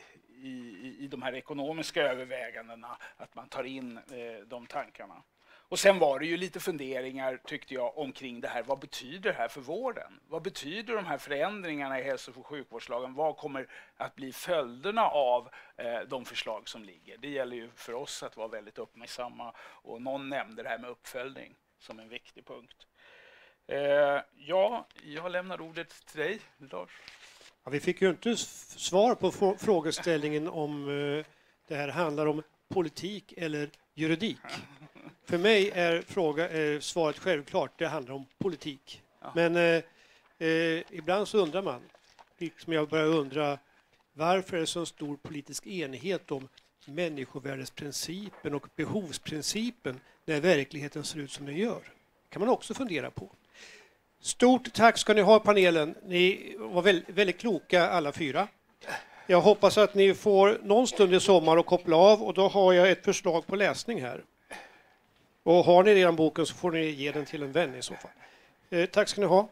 i de här ekonomiska övervägandena, att man tar in de tankarna. Och sen var det ju lite funderingar, tyckte jag, omkring det här. Vad betyder det här för vården? Vad betyder de här förändringarna i hälso- och sjukvårdslagen? Vad kommer att bli följderna av de förslag som ligger? Det gäller ju för oss att vara väldigt uppmärksamma. Och någon nämnde det här med uppföljning som en viktig punkt. Ja, jag lämnar ordet till dig, Lars. Ja, vi fick ju inte svar på frågeställningen om det här handlar om politik eller juridik. För mig är svaret självklart, det handlar om politik. Ja. Men ibland så undrar man, liksom jag börjar undra, varför är det så stor politisk enighet om människovärdesprincipen och behovsprincipen när verkligheten ser ut som den gör? Kan man också fundera på. Stort tack ska ni ha, panelen. Ni var väldigt kloka alla 4. Jag hoppas att ni får någon stund i sommar att koppla av, och då har jag ett förslag på läsning här. Och har ni redan boken så får ni ge den till en vän i så fall. Tack ska ni ha.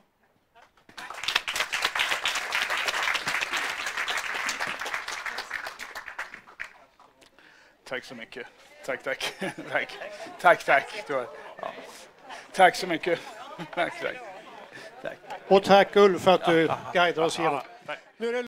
Tack så mycket. Tack. Tack. Ja. Tack så mycket. Tack. Och tack Ulf för att du guidar oss igenom.